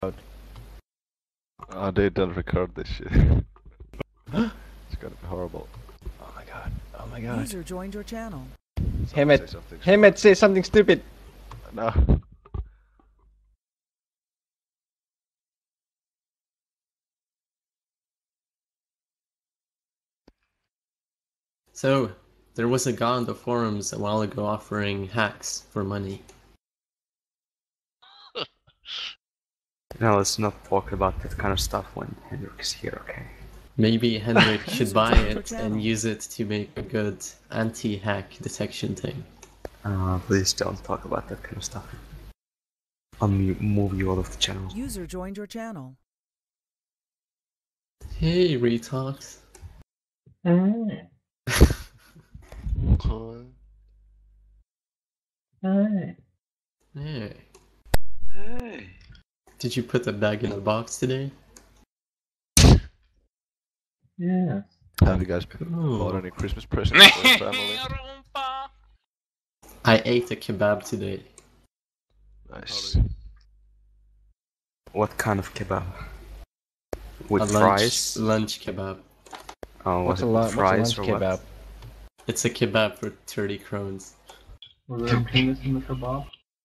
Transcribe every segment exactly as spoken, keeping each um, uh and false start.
Oh, they don't record this shit. It's gonna be horrible. Oh my god. Oh my god. User joined your channel. Hemet, Hemet, say something stupid. No. So, there was a guy on the forums a while ago offering hacks for money. Now let's not talk about that kind of stuff when Henrik is here, okay? Maybe Henrik should buy joined your it channel. and use it to make a good anti-hack detection thing. Uh, please don't talk about that kind of stuff. I'll mu- move you out of the channel. User joined your channel. Hey, Retox. Hey. Hey. Hey. Hey. Did you put the bag in a box today? Yeah. Have you guys bought any Christmas presents for your family? I ate a kebab today. Nice. What kind of kebab? With a fries? lunch, lunch kebab. Oh, What's was a, it lu- with what's a fries lunch or kebab? what? It's a kebab for thirty krones. Was there a penis in the kebab?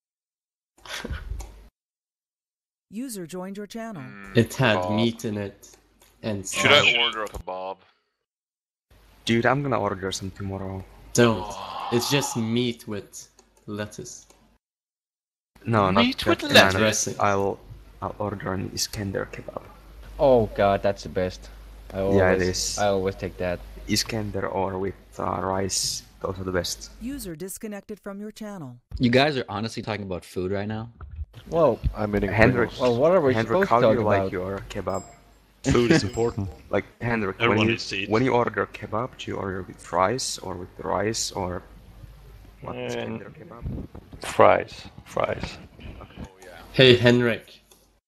User joined your channel. It had Kebab. meat in it. And Should sauce. I order a kebab? Dude, I'm gonna order some tomorrow. Don't. It's just meat with lettuce. No, Meat not with that kind of- lettuce. I'll, I'll order an Iskender kebab. Oh god, that's the best. I always, Yeah, it is. I always take that. Iskender or with uh, rice, those are the best. User disconnected from your channel. You guys are honestly talking about food right now? Well, I'm eating Henrik, Pringles. well, what are we Henrik, supposed how to do talk you about? like your kebab? Food is important. Like, Henrik, when Everyone you, needs to eat. when you order kebab, do you order with fries or with rice or what? Yeah, Iskender kebab? Fries. Fries. Hey, Henrik.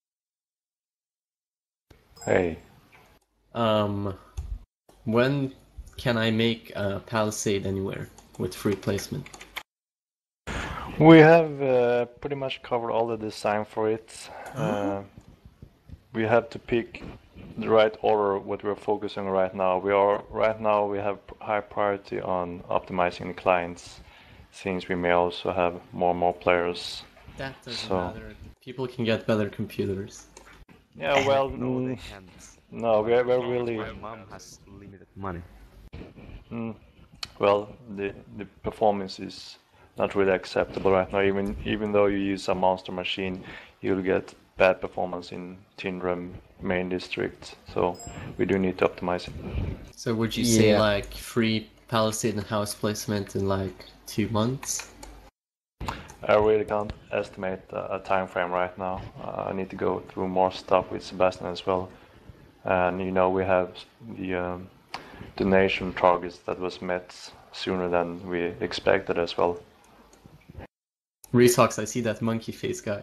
Hey. Um, when can I make a Palisade anywhere with free placement? We have uh, pretty much covered all the design for it. Uh, we have to pick the right order what we're focusing on right now. We are right now we have high priority on optimizing the clients, since we may also have more and more players. That doesn't So- matter. People can get better computers. Yeah, well, No, they mm, can't. no, we're, we're really My mom has limited money. mm, well. The the performance is not really acceptable right now. Even even though you use a monster machine, you'll get bad performance in Tindrum main district. So we do need to optimize it. So would you say Yeah. like free Palisade and house placement in like two months? I really can't estimate a, a time frame right now. Uh, I need to go through more stuff with Sebastian as well. And you know we have the um, donation targets that was met sooner than we expected as well. Retox, I see that monkey face guy.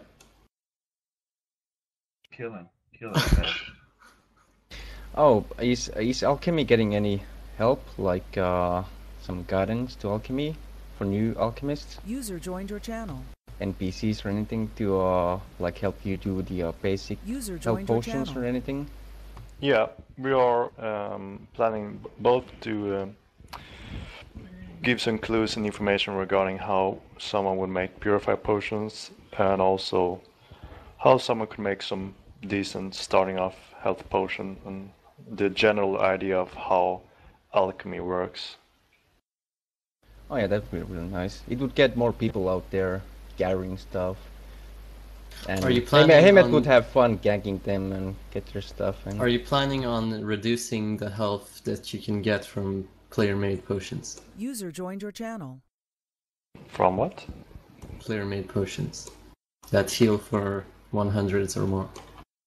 Kill him. Kill him. Oh, is is alchemy getting any help? Like uh, some guidance to alchemy for new alchemists, User joined your channel. N P Cs or anything to uh, like help you do the uh, basic User health joined your potions channel. or anything? Yeah, we are um, planning b- both to um, give some clues and information regarding how someone would make purified potions, and also how someone could make some decent starting off health potion, and the general idea of how alchemy works. Oh yeah, that would be really nice. It would get more people out there gathering stuff. And Are you Hemet- planning Hemet on- would have fun ganking them and get their stuff. And Are you planning on reducing the health that you can get from player-made potions? User joined your channel. From what? Player-made potions that heal for one hundreds or more.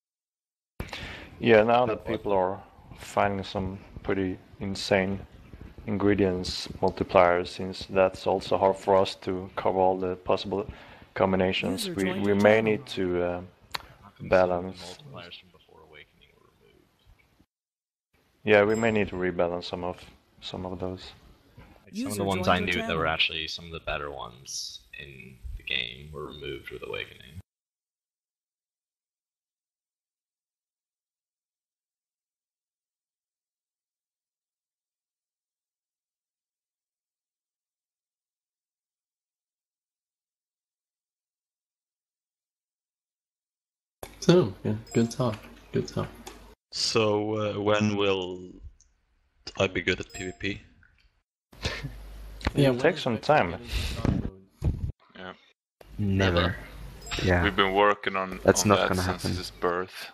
Yeah, now that people are finding some pretty insane ingredients multipliers, since that's also hard for us to cover all the possible combinations, User we, joined we your may channel. need to uh, balance. Multipliers from before awakening were removed. Yeah, we may need to rebalance some of some of those. Like some of User the ones joined I your knew that channel. were actually some of the better ones in the game were removed with awakening. So, yeah, good talk. Good talk. So uh, when will I be good at PvP? It when takes is some Vector time. getting to start mode? Yeah. Never. Yeah. We've been working on, That's on not that gonna since happen. his birth.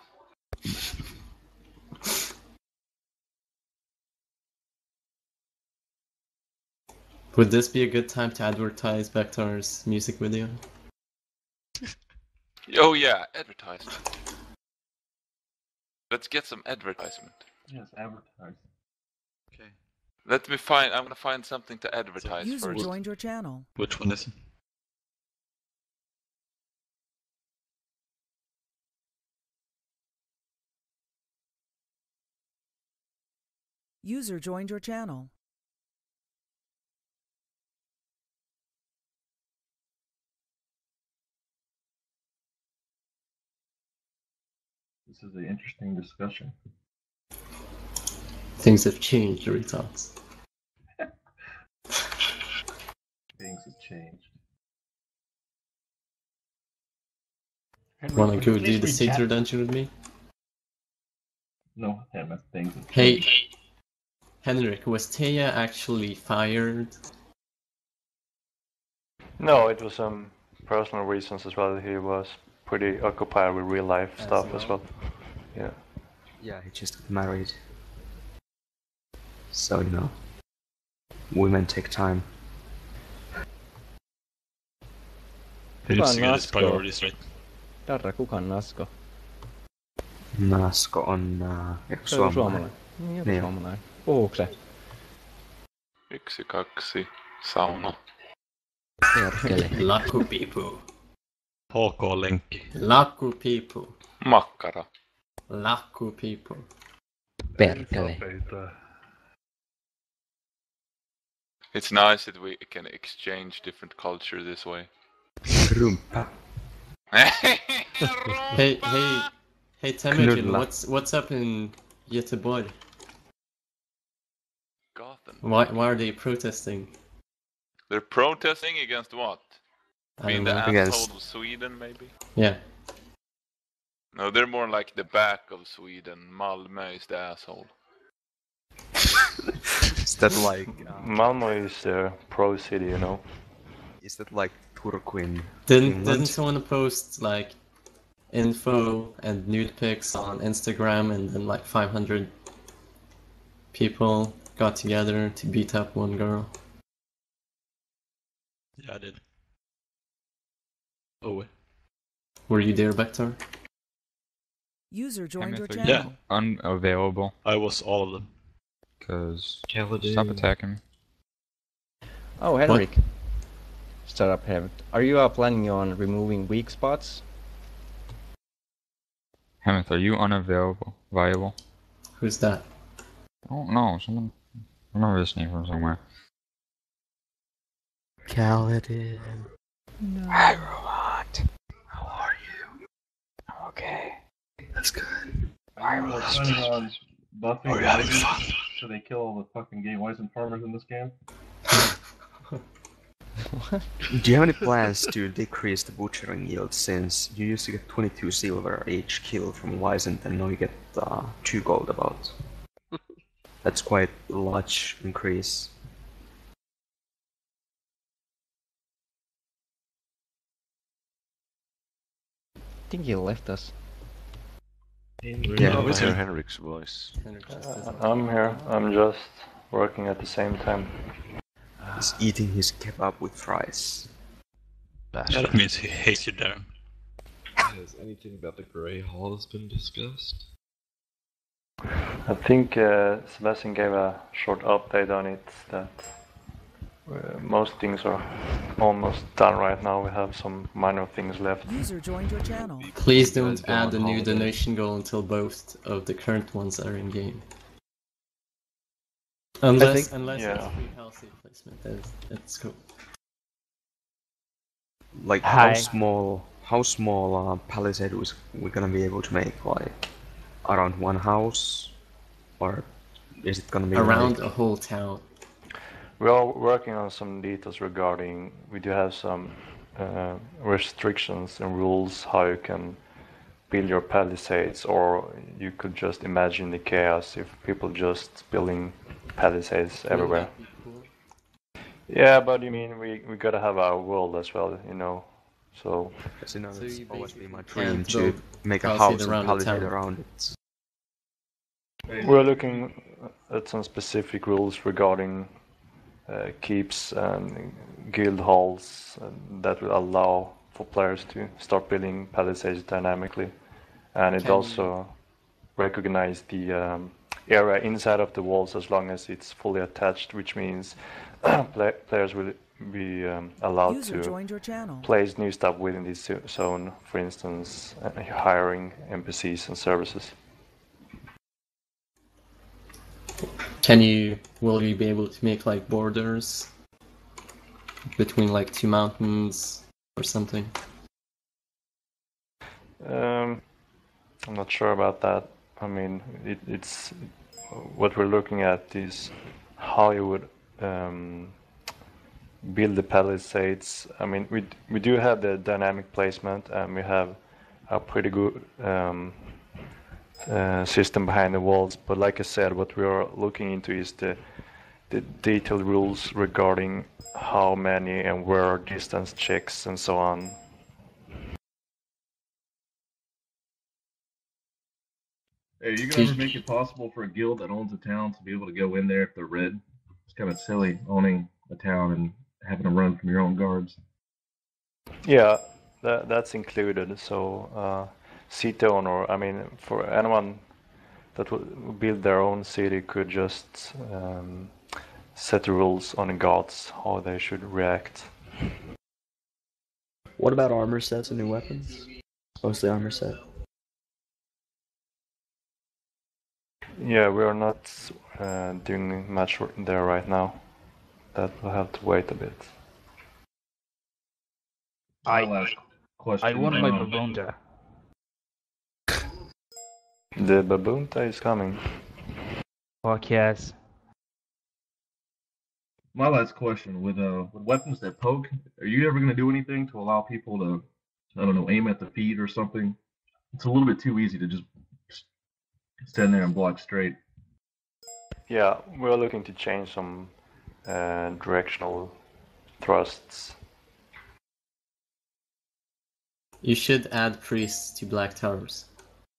Would this be a good time to advertise Vector's music video? Oh yeah, advertisement. Let's get some advertisement. Yes, advertise. Okay. Let me find. I'm gonna find something to advertise User first. joined your channel. Which one is it? User joined your channel. This is an interesting discussion. Things have changed, retards. Things have changed. Wanna go do the Satyr dungeon with me? No, damn it, things have Hey, changed. Henrik, was Taya actually fired? No, it was some personal reasons as well. He was pretty occupied with real life As stuff as well? well. Yeah. Yeah, he just got married. So, you know, women take time. He needs to Kuka get his Nasko? priorities right. Darra, kuka on Nasko? Nasko on uh, joku Se on joku suomalainen. suomalainen. Niin, joku Niin. suomalainen. Puhuuko se? Yksi, kaksi, sauna. Perkele. Lucky people. H K-lenkki. Lucky people. Makkara. Lucky people. Perkele. It's nice that we can exchange different culture this way. Rumppa. Hey, hey, hey, Temujin, Knulla. what's what's up in Göteborg? Gotham. Why why are they protesting? They're protesting against what? I Being don't the know. Against- asshole of Sweden, maybe? Yeah. No, they're more like the back of Sweden. Malmö is the asshole. Is that like uh, Malmo is a pro city, you know. is that like Turku in Didn't Finland? didn't someone post like info and nude pics on Instagram, and then like five hundred people got together to beat up one girl? Yeah, I did. Oh, wait. Were you there, Vector? User joined your Chemically channel. unavailable. I was all of them. Cause stop attacking me. Oh, Henrik. Startup Henrik. Are you uh, planning on removing weak spots? Hemeth, are you unavailable? Viable? Who's that? I don't know. Someone. I remember this name from somewhere. Kaladin. No. Hi, robot. How are you? I'm okay. That's good. Why Are you planning on buffing Are you having zombies fun? so they kill all the fucking gay Weizen farmers in this game? Do you have any plans to decrease the butchering yield, since you used to get twenty-two silver each kill from Wyzant and now you get uh, two gold about? That's quite a large increase. I think he left us. Yeah. I hear Henrik's voice. Henrik just Uh, isn't- I'm here. I'm just working at the same time. He's eating his kebab with fries. Yeah, that means he hates you, Darren. Has anything about the Grey Halls been discussed? I think uh, Sebastian gave a short update on it, that uh, most things are almost done right now. We have some minor things left. User joined your channel. Please You don't guys go add on a new holiday? donation goal until both of the current ones are in game. Unless think- unless yeah. it's free healthy placement, that's, that's cool. Like Hi. how small, how small uh, palisade was we gonna be able to make? Like around one house, or is it gonna be Around like, a whole town. We are working on some details regarding, we do have some uh, restrictions and rules how you can build your palisades, or you could just imagine the chaos if people just building palisades everywhere. Yeah, but you mean we we gotta have our world as well, you know. So, As you know, So it's you always been my basically dream can't to build make a palisade house and around the palisade town. around it. we're looking at some specific rules regarding uh, keeps and guild halls uh, that will allow for players to start building palisades dynamically, and it Can also recognize the um, area inside of the walls as long as it's fully attached, which means play players will be um, allowed User to joined your channel. place new stuff within this zo- zone, for instance, uh, hiring N P Cs and services. Can you, will you be able to make like borders between like two mountains or something? Um, I'm not sure about that. I mean, it, it's what we're looking at is how you would um, build the palisades. I mean, we we do have the dynamic placement, and we have a pretty good um, uh, system behind the walls. But like I said, what we are looking into is the the detailed rules regarding how many and where distance checks and so on. Hey, are you gonna ever make it possible for a guild that owns a town to be able to go in there if they're red? It's kind of silly owning a town and having to run from your own guards. Yeah, that that's included. So, uh, city owner, I mean, for anyone that would build their own city could just um, set the rules on the gods how they should react. What about armor sets and new weapons? Mostly armor set. Yeah, we are not uh, doing much there right now. That will have to wait a bit. My I last question. I want my um, Babonda. The Babunta is coming. Fuck yes. My last question: with uh, with weapons that poke, are you ever gonna do anything to allow people to, I don't know, aim at the feet or something? It's a little bit too easy to just stand there and block straight. Yeah, we're looking to change some uh, directional thrusts. You should add priests to Black Towers.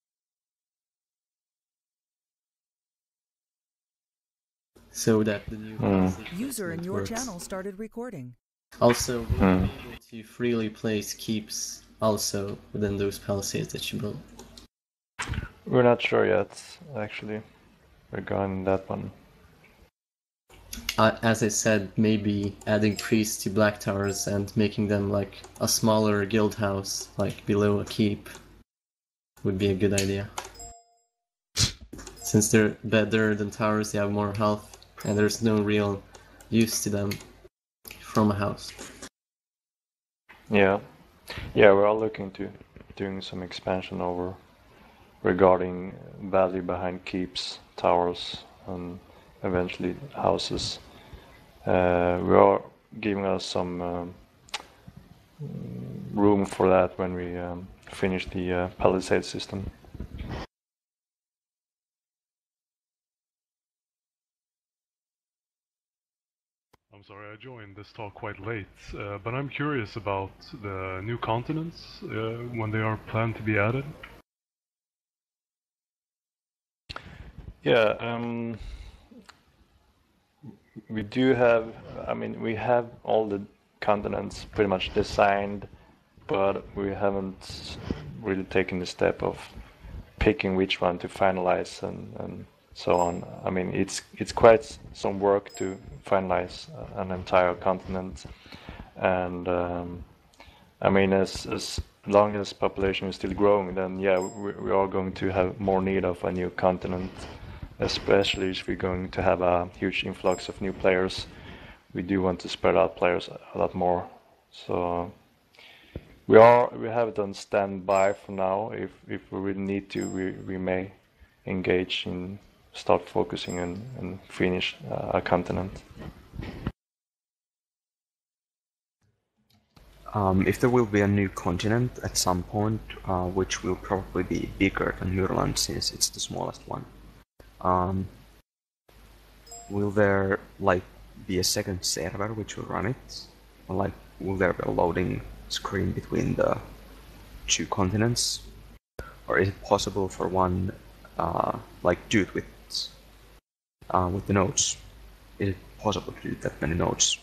So that the new Mm. User in your works. channel started recording. Also, we'll Mm. be able to freely place keeps also within those palisades that you build. We're not sure yet, actually, regarding that one. Uh, as I said, maybe adding priests to Black Towers and making them like a smaller guild house, like below a keep, would be a good idea. Since they're better than towers, they have more health, and there's no real use to them from a house. Yeah, yeah, we're all looking to doing some expansion over regarding value behind keeps, towers, and eventually houses. Uh, we are giving us some um, room for that when we um, finish the uh, palisade system. I'm sorry I joined this talk quite late, uh, but I'm curious about the new continents, uh, when they are planned to be added. Yeah, um, we do have, I mean, we have all the continents pretty much designed, but we haven't really taken the step of picking which one to finalize and, and so on. I mean, it's it's quite some work to finalize an entire continent, and um, I mean, as as long as population is still growing, then yeah, we, we are going to have more need of a new continent, especially if we're going to have a huge influx of new players. We do want to spread out players a lot more, so. We are we have it on standby for now. If if we really need to, we we may engage in start focusing and and finish uh, a continent. Um, if there will be a new continent at some point, uh, which will probably be bigger than Murland since it's the smallest one, um, will there like be a second server which will run it? Or like, will there be a loading screen between the two continents? Or is it possible for one, uh, like, do it with, uh, with the nodes? Is it possible to do that many nodes?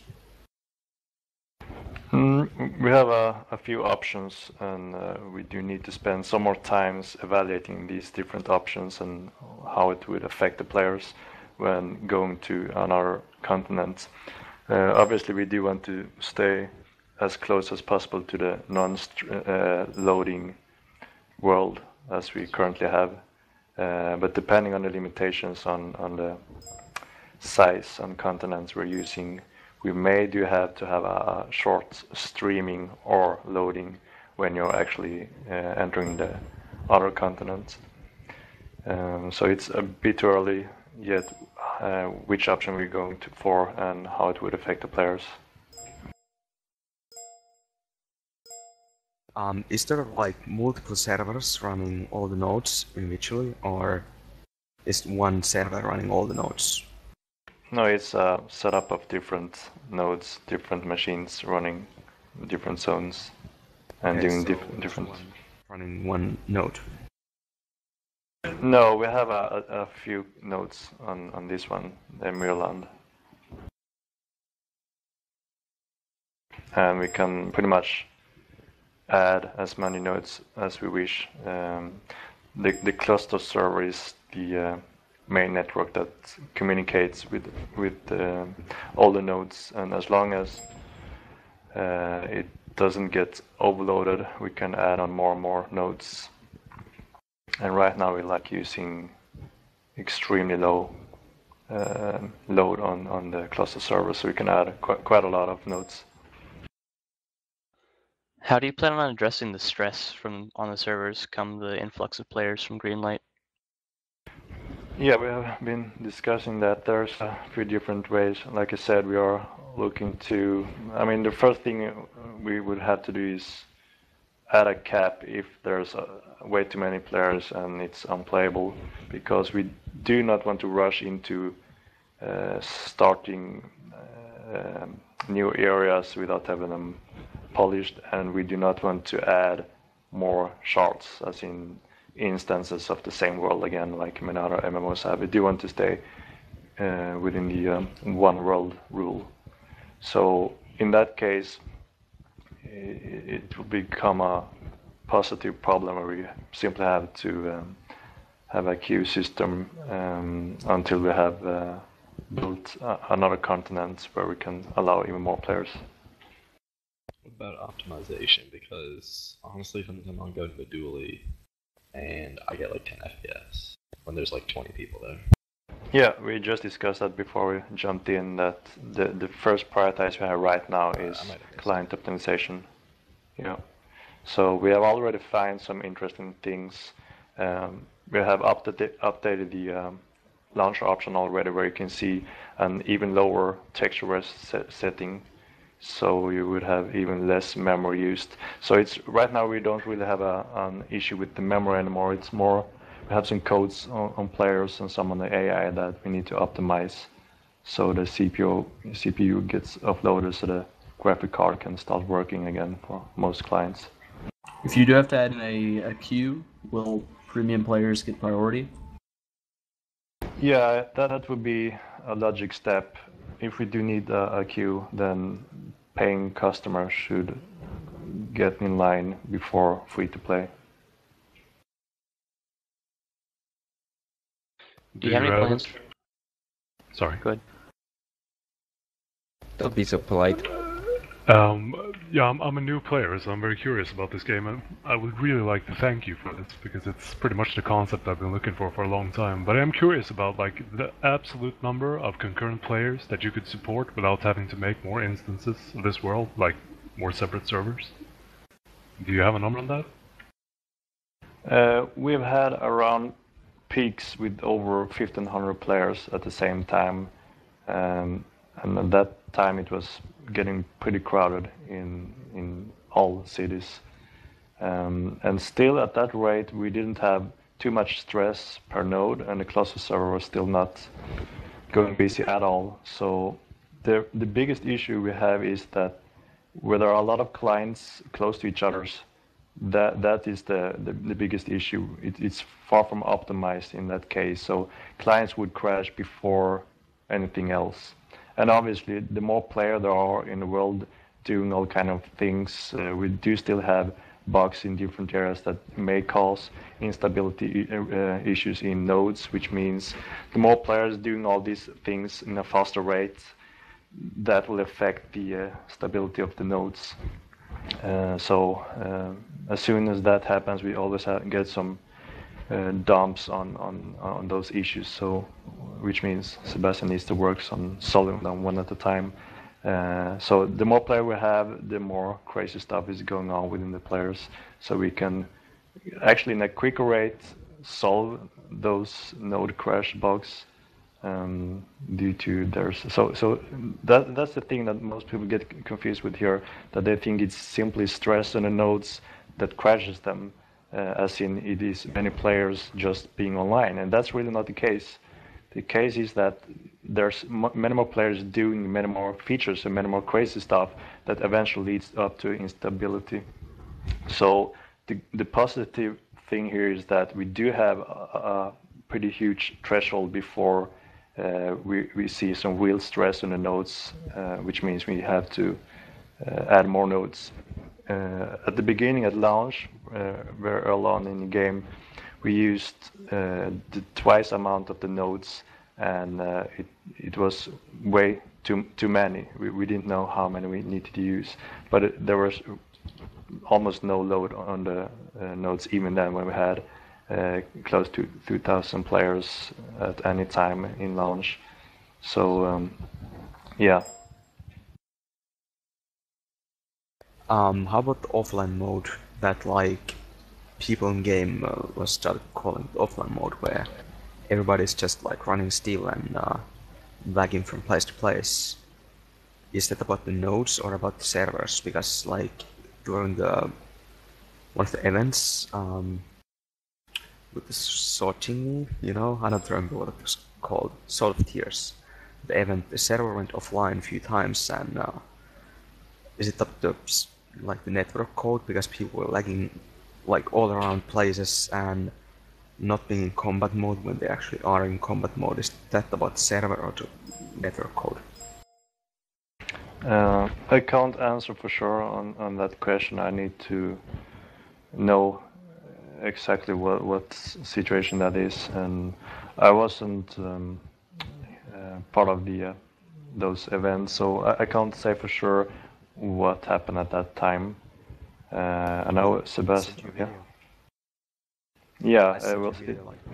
Mm, we have a, a few options, and uh, we do need to spend some more times evaluating these different options and how it would affect the players when going to another continent. Uh, obviously, we do want to stay as close as possible to the non-loading uh, world as we currently have, uh, but depending on the limitations on, on the size on continents we're using, we may do have to have a short streaming or loading when you're actually uh, entering the other continent. Um, so it's a bit early yet uh, which option we're going to for and how it would affect the players. Um, is there like multiple servers running all the nodes individually, or is one server running all the nodes? No, it's a setup of different nodes, different machines running different zones and Okay, doing so diff different. one running one node. No, we have a, a, a few nodes on, on this one, the Murland. And we can pretty much add as many nodes as we wish. Um, the, the cluster server is the uh, main network that communicates with with uh, all the nodes, and as long as uh, it doesn't get overloaded, we can add on more and more nodes. And right now we like using extremely low uh, load on on the cluster server, so we can add qu quite a lot of nodes. How do you plan on addressing the stress from on the servers come the influx of players from Greenlight? Yeah, we have been discussing that. There's a few different ways. Like I said, we are looking to, I mean, the first thing we would have to do is add a cap if there's a, way too many players and it's unplayable, because we do not want to rush into uh, starting uh, new areas without having them polished, and we do not want to add more shards, as in instances of the same world again, like many other M M Os have. We do want to stay uh, within the um, one world rule. So in that case, it, it will become a positive problem where we simply have to um, have a queue system um, until we have uh, built uh, another continent where we can allow even more players. What about optimization? Because honestly, sometimes I'll go to the dually and I get like ten F P S when there's like twenty people there. Yeah, we just discussed that before we jumped in, that the, the first prioritize we have right now is client optimization. Yeah. So we have already found some interesting things. Um, we have updated, updated the um, launcher option already, where you can see an even lower texture res set setting. So you would have even less memory used. So it's right now we don't really have a, an issue with the memory anymore. It's more we have some codes on, on players and some on the A I that we need to optimize. So the C P U C P U gets offloaded so the graphic card can start working again for most clients. If you do have to add in a, a queue, will premium players get priority? Yeah, that, that would be a logic step. If we do need a, a queue, then paying customers should get in line before free to play. Do you have any plans? Sorry. Good. Don't be so polite. Um, yeah, I'm, I'm a new player, so I'm very curious about this game, and I would really like to thank you for this, because it's pretty much the concept I've been looking for for a long time. But I am curious about like the absolute number of concurrent players that you could support without having to make more instances of this world, like more separate servers. Do you have a number on that? Uh, we've had around peaks with over fifteen hundred players at the same time, um, and at that time it was getting pretty crowded in in all cities. Um, and still at that rate, we didn't have too much stress per node, and the cluster server was still not going busy at all. So the the biggest issue we have is that where there are a lot of clients close to each other's, that that is the, the, the biggest issue. It, it's far from optimized in that case. So clients would crash before anything else. And obviously, the more players there are in the world doing all kind of things, uh, we do still have bugs in different areas that may cause instability uh, issues in nodes, which means the more players doing all these things in a faster rate, that will affect the uh, stability of the nodes. Uh, so uh, as soon as that happens, we always have, get some uh, dumps on, on, on those issues. So, which means Sebastian needs to work on solving them one at a time. Uh, so the more player we have, the more crazy stuff is going on within the players. So we can actually, in a quicker rate, solve those node crash bugs um, due to their. So so that that's the thing that most people get confused with here. That they think it's simply stress on the nodes that crashes them, uh, as in it is many players just being online, and that's really not the case. The case is that there's many more players doing many more features and many more crazy stuff that eventually leads up to instability. So the, the positive thing here is that we do have a, a pretty huge threshold before uh, we, we see some real stress on the nodes, uh, which means we have to uh, add more nodes. Uh, at the beginning, at launch, uh, very early on in the game, we used uh, the twice amount of the nodes, and uh, it it was way too too many. We we didn't know how many we needed to use, but it, there was almost no load on the uh, nodes even then when we had uh, close to two thousand players at any time in launch. So um, yeah. Um, how about the offline mode that like people in game uh, was started calling the offline mode, where everybody's just like running still and uh, lagging from place to place? Is that about the nodes or about the servers? Because like during the one of the events um, with the sorting, you know, I don't remember what it was called, Salt of Tears. The event, the server went offline a few times, and uh, is it up to like the network code because people were lagging like all around places and not being in combat mode when they actually are in combat mode? Is that about server or the network code? Uh, I can't answer for sure on, on that question. I need to know exactly what, what situation that is, and I wasn't um, uh, part of the uh, those events, so I, I can't say for sure what happened at that time. Uh, I know Sebastian. Yeah. Yeah, I will.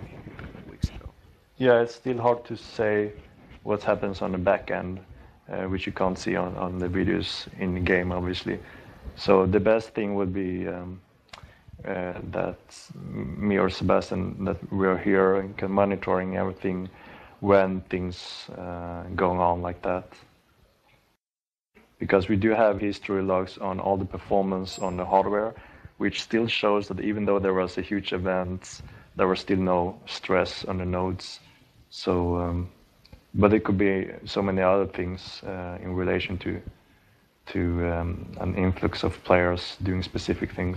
Yeah, it's still hard to say what happens on the back end, uh, which you can't see on, on the videos in the game, obviously. So the best thing would be um, uh, that me or Sebastian, that we're here and can monitoring everything when things uh, going on like that. Because we do have history logs on all the performance on the hardware, which still shows that even though there was a huge event, there was still no stress on the nodes. So, um, but it could be so many other things uh, in relation to to um, an influx of players doing specific things.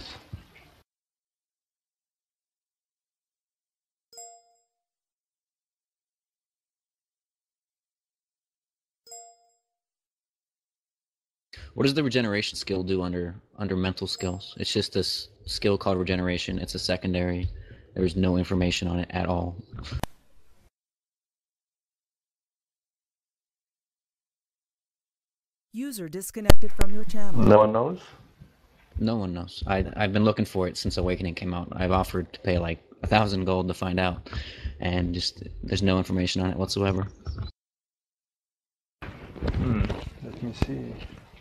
What does the regeneration skill do under under mental skills? It's just this skill called regeneration. It's a secondary. There's no information on it at all. User disconnected from your channel. No one knows? No one knows. I, I've been looking for it since Awakening came out. I've offered to pay like a thousand gold to find out, and just there's no information on it whatsoever. Hmm. Let me see.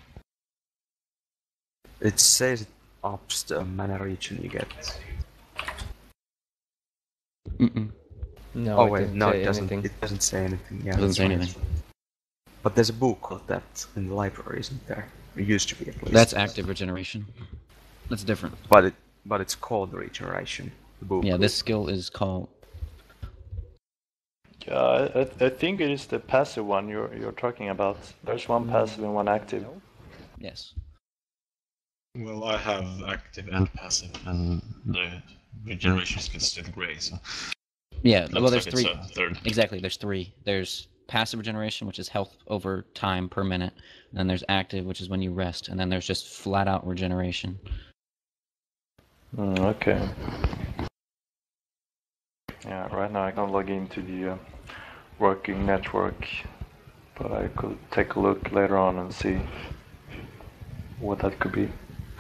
It says it ups the mana region you get. Mm-mm. No, oh it wait, didn't no, say it doesn't. anything. It doesn't say anything. Yeah, Doesn't that's say right. anything. But there's a book of that in the library, isn't there? It used to be at least. That's active regeneration. That's different. But it but it's called regeneration. The book. Yeah, this skill is called. Yeah, I, I think it is the passive one you're you're talking about. There's one passive and one active. Yes. Well, I have active and passive, and the regeneration skill is still grey, so. Yeah, Looks well, there's like it's three. a third. Exactly, there's three. There's passive regeneration, which is health over time per minute. And then there's active, which is when you rest. And then there's just flat out regeneration. Mm, okay. Yeah, right now I can't log into the uh, working network, but I could take a look later on and see what that could be.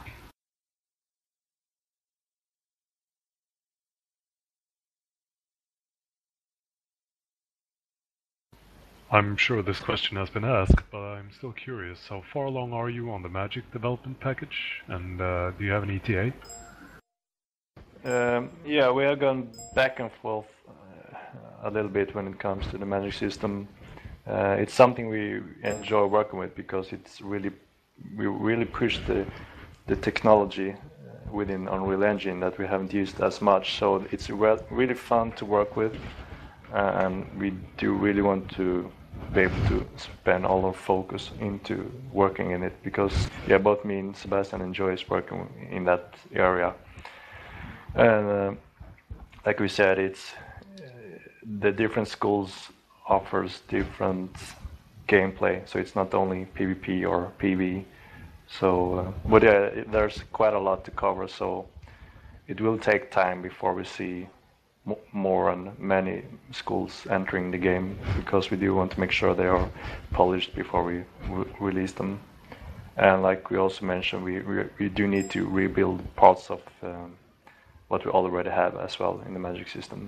I'm sure this question has been asked, but I'm still curious. How far along are you on the Magic development package? And uh, do you have an E T A? Um, yeah, we have gone back and forth uh, a little bit when it comes to the Magic system. Uh, it's something we enjoy working with because it's really, we really push the the technology within Unreal Engine that we haven't used as much. So it's re really fun to work with, uh, and we do really want to be able to spend all our focus into working in it because, yeah, both me and Sebastian enjoys working in that area. And uh, like we said, it's uh, the different schools offers different gameplay, so it's not only PvP or PvE. So, uh, but uh, there's quite a lot to cover, so it will take time before we see m more and many schools entering the game, because we do want to make sure they are polished before we re release them. And like we also mentioned, we, we, we do need to rebuild parts of um, what we already have as well in the Magic system.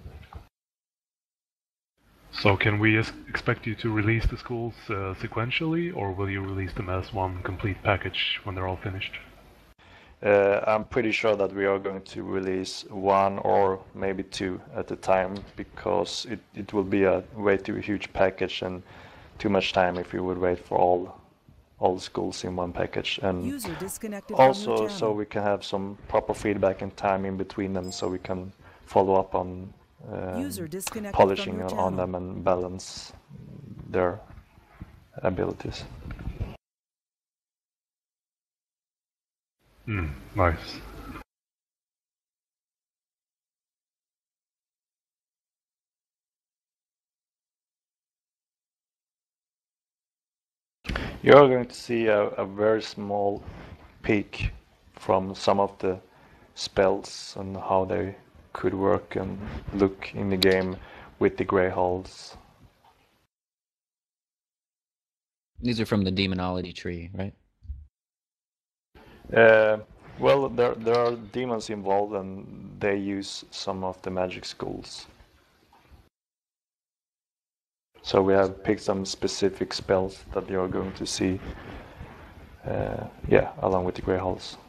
So can we expect you to release the schools uh, sequentially, or will you release them as one complete package when they're all finished? Uh, I'm pretty sure that we are going to release one or maybe two at a time, because it, it will be a way too huge package and too much time if we would wait for all all the schools in one package. And User disconnected from your also channel. so we can have some proper feedback and time in between them, so we can follow up on um, User disconnected polishing from your on, on channel. them and balance their abilities. Hmm, nice. You're going to see a, a very small peek from some of the spells and how they could work and look in the game with the grey hulls. These are from the demonology tree, right? Uh, well, there there are demons involved, and they use some of the magic schools. So we have picked some specific spells that you are going to see, uh, yeah, along with the grey hulls.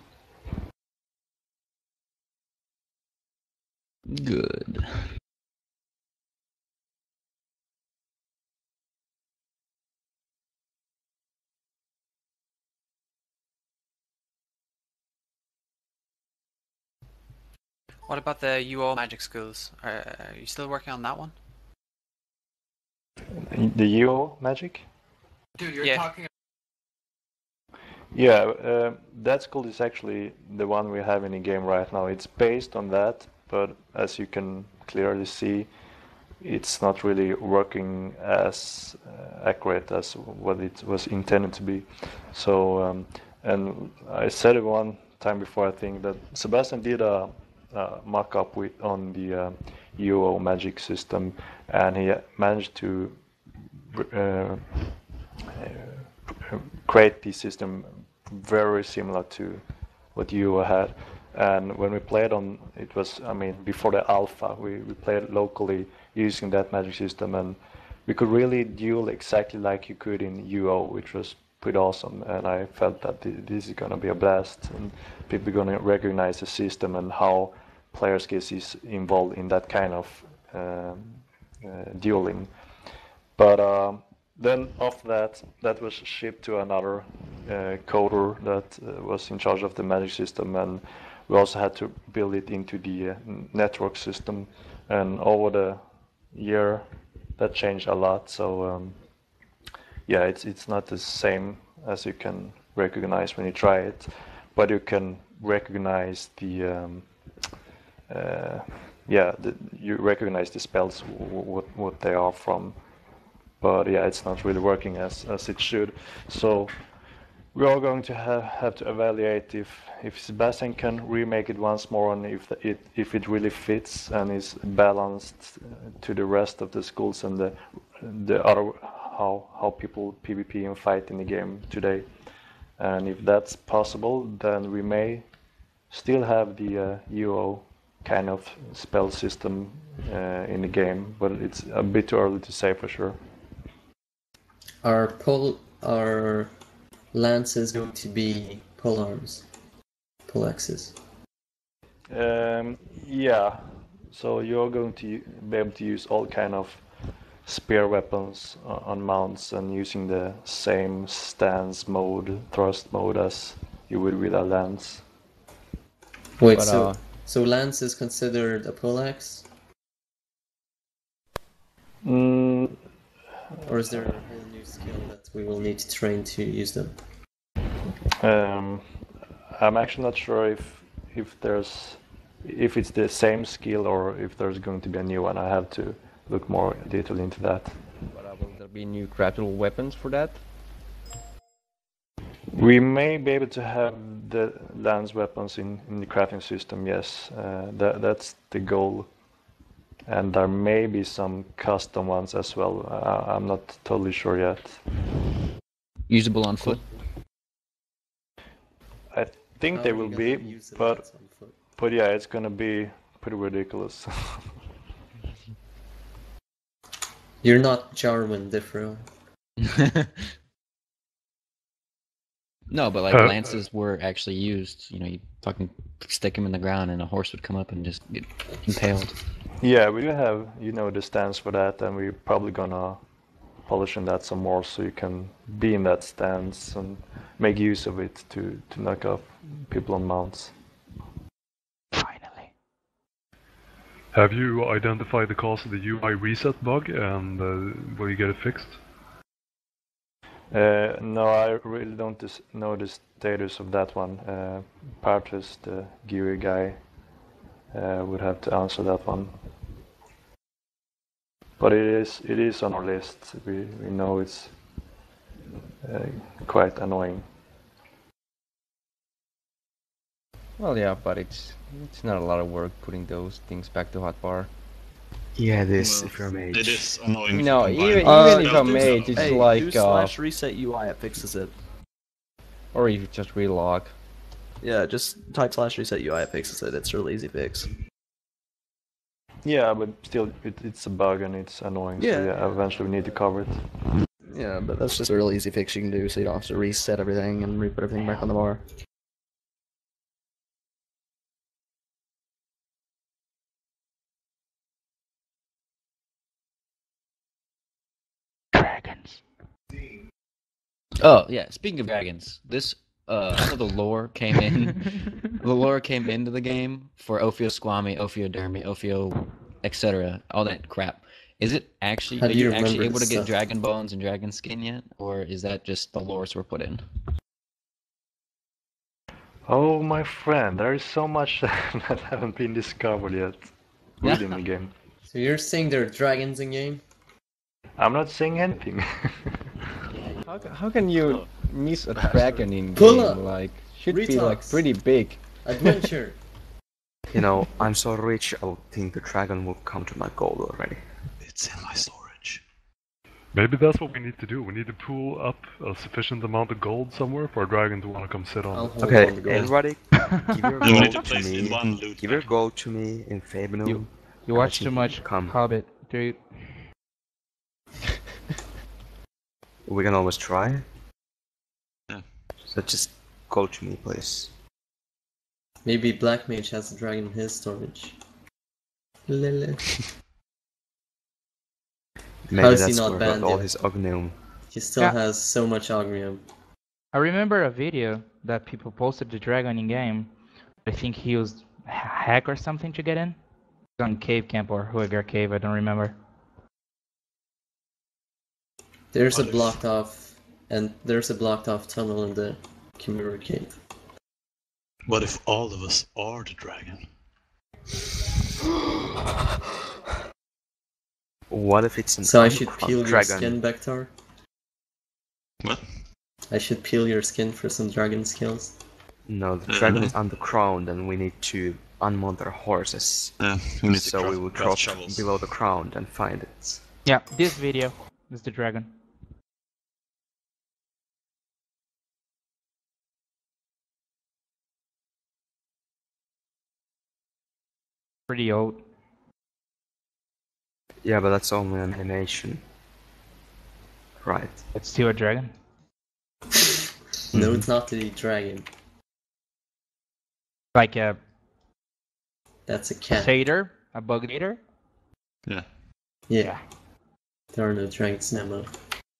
Good. What about the U O magic schools? Are, are you still working on that one? The U O magic? Dude, you're yeah. talking. Yeah, uh, that school is actually the one we have in the game right now. It's based on that, but as you can clearly see, it's not really working as uh, accurate as what it was intended to be. So, um, and I said it one time before, I think, that Sebastian did a, a mock-up with on the uh, U O magic system, and he managed to uh, create the system very similar to what U O had. And when we played on, it was, I mean, before the alpha, we, we played locally using that magic system, and we could really duel exactly like you could in U O, which was pretty awesome. And I felt that th this is going to be a blast, and people are going to recognize the system and how player skills is involved in that kind of um, uh, dueling. But uh, then after that, that was shipped to another uh, coder that uh, was in charge of the magic system, and we also had to build it into the uh, network system. And over the year, that changed a lot. So um, yeah, it's it's not the same as you can recognize when you try it, but you can recognize the um, uh, yeah, the, you recognize the spells, what what they are from. But yeah, it's not really working as as it should. So we are going to have have to evaluate if if Sebastian can remake it once more, and if the, it if it really fits and is balanced to the rest of the schools and the the other how how people PvP and fight in the game today. And if that's possible, then we may still have the uh, U O kind of spell system uh, in the game, but it's a bit too early to say for sure. Are pole are lances going to be pole arms, pole axes? Um, yeah, so you're going to be able to use all kind of spear weapons on mounts and using the same stance mode, thrust mode as you would with a lance. Wait, But, so uh, so lance is considered a pole axe, Mm, or is there a whole new skill that we will need to train to use them? um, I'm actually not sure if if there's if it's the same skill or if there's going to be a new one. I have to look more detail into that. But uh, will there be new craftable weapons for that? We may be able to have the lance weapons in, in the crafting system, yes. Uh, that, that's the goal. And there may be some custom ones as well. Uh, I'm not totally sure yet. Usable on foot? I think How they are you will gonna be, use it but if it's on foot? but yeah, it's gonna be pretty ridiculous. You're not Jarman Diffro. No, but like Uh, lances were actually used. You know, you fucking stick them in the ground and a horse would come up and just get impaled. Yeah, we do have, you know, the stance for that, and we're probably gonna polish on that some more so you can be in that stance and make use of it to, to knock off people on mounts. Finally. Have you identified the cause of the U I reset bug, and uh, will you get it fixed? Uh, no, I really don't dis- know the status of that one. Uh, Partus, the G U I guy, uh, would have to answer that one. But it is it is on our list. We we know it's uh, quite annoying. Well, yeah, but it's it's not a lot of work putting those things back to hotbar. Yeah, this Well, if you're a mage. It is annoying. No, to combine even with even if spell I'm to mage, spell. it's Hey, like do uh, slash reset U I, it fixes it. or if you just relog. Yeah, just type slash reset U I, it fixes it. It's a real easy fix. Yeah, but still, it, it's a bug and it's annoying. Yeah. So yeah, eventually we need to cover it. Yeah, but that's just a real easy fix you can do, so you don't have to reset everything and re-put everything back on the bar. Dragons. Oh yeah, speaking of dragons, this uh I know the lore came in the lore came into the game for Ophiosquami, Ophiodermy, Ophio et cetera. All that crap. Is it actually How are do you you actually remember able to this get stuff? dragon bones and dragon skin yet? Or is that just the lores were put in? Oh, my friend, there is so much that haven't been discovered yet within the game. So you're saying there are dragons in game? I'm not saying anything. How ca- how can you miss a dragon in Pull game? up! Like should be like Retox! pretty big. Adventure! You know, I'm so rich, I would think the dragon will come to my gold already. It's in my storage. Maybe that's what we need to do. We need to pool up a sufficient amount of gold somewhere for a dragon to want to come sit on I'll it. hold Okay, on to gold. everybody, give your And we need gold to to place it in me. one loot Give your bag. gold to me in Fabinum. You you and watch I too think much Come. Hobbit, dude. We can always try. Yeah. So just gold to me, please. Maybe Black Mage has a dragon in his storage. Lele. Maybe How is he that's not where he got banned all yet? his Ogneum He still Yeah. has so much Ogrium. I remember a video that people posted the dragon in game. I think he used a hack or something to get in. On Cave Camp or Huigar Cave, I don't remember. There's a What if- blocked off, and there's a blocked off tunnel in the Chimera Cave. What if all of us are the dragon? What if it's an So I should uncropped peel your dragon? skin, Bektar? What? I should peel your skin for some dragon skills. No, the Uh, dragon is underground and we need to unmount our horses. Yeah, we need to so craft- we will craft drop shovels. below the ground and find it. Yeah, this video is the dragon. Pretty old. Yeah, but that's only an animation. Right. It's still a dragon. No, it's not the dragon. Like a That's a cat. shader, a bug eater. Yeah. Yeah. There are no dragons in M M O.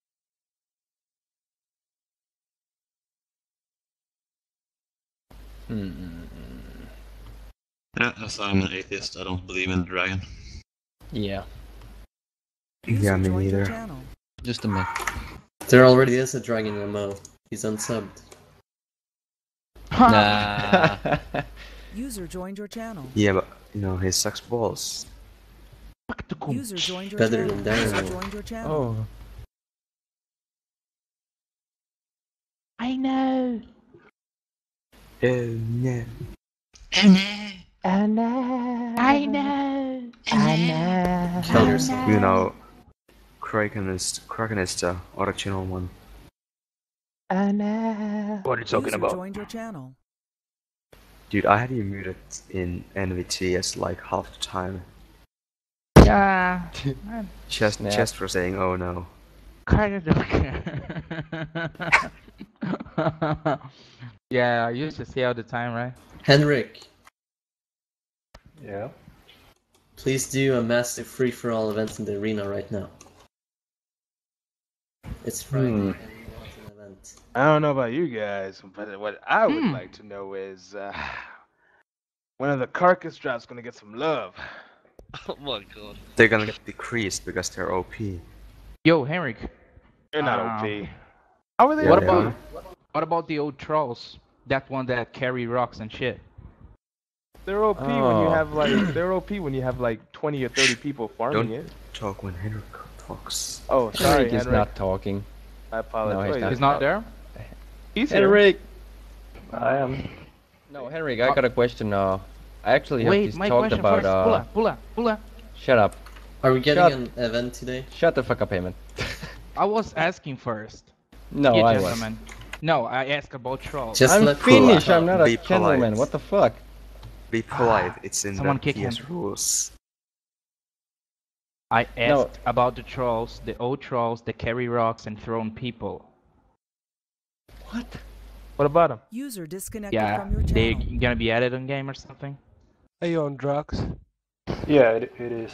Hmm. Yeah, as I'm an atheist, I don't believe in the dragon. Yeah. Yeah, me Joined your neither. channel. Just a myth. There already is a dragon in M M O. He's unsubbed. Nah. User joined your channel. Yeah, but you know, he sucks balls. User joined your Better channel. than User Daryl. joined your channel. Oh. I know. Oh no. I know. I know. I know. Kill yourself. You know, Kraken is Kraken is the original one. I know. What are you talking User about? joined your channel. Dude, I had you muted in N V T S like half the time. Yeah. Just Snap. just for saying oh no. Kind of don't care. Yeah, I used to see all the time, right? Henrik, Yeah. please do a massive free-for-all event in the arena right now. It's Friday Hmm. and we want an event. I don't know about you guys, but what I would Hmm. like to know is uh, when are the carcass drops gonna get some love? Oh my god. They're gonna get decreased because they're O P. Yo, Henrik. You're not Uh, O P. How are they? Yeah, What they about are. what about the old trolls? That one that carry rocks and shit. They're O P when you Oh. have like they're O P when you have like twenty or thirty people farming Don't it. talk when Henrik talks. Oh, sorry, Henrik is Henrik. not talking. I apologize. No, he's Wait, not. He's not there? He's here. Henrik! I am. No, Henrik, I got a question. Uh, I actually have Wait, this my talked question about. first. Uh, Pula, pula, pula. Shut up. Are we getting Shut- an event today? Shut the fuck up, Heyman. I was asking first. No, Yeah, I was. gentlemen. No, I asked about trolls. Just I'm let finished. Pula I'm not a Be gentleman. polite. What the fuck? Be polite, it's in Someone the kick P S him. rules. I asked No. about the trolls, the old trolls that carry rocks and thrown people. What? What about him? User disconnected Yeah, from your they channel. gonna be added on game or something? Hey, you on drugs? Yeah, it, it is.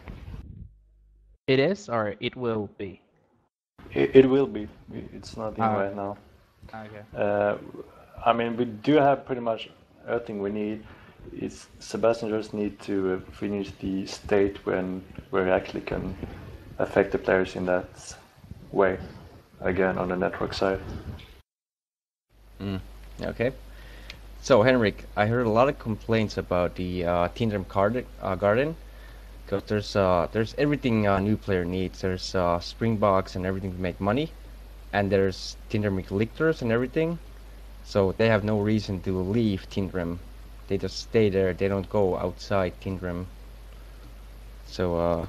It is, or it will be. It, it will be. It's not in Ah. right now. Okay. Uh, I mean, we do have pretty much everything we need. It's Sebastian just need to uh, finish the state when where he actually can affect the players in that way. Again, on the network side. Mm. Okay. So, Henrik, I heard a lot of complaints about the uh, Tindrum card- uh, Garden, because there's uh, there's everything a new player needs. There's uh, Springbox and everything to make money, and there's Tindrum Lictors and everything. So they have no reason to leave Tindrum. They just stay there. They don't go outside Tindrum. So, uh,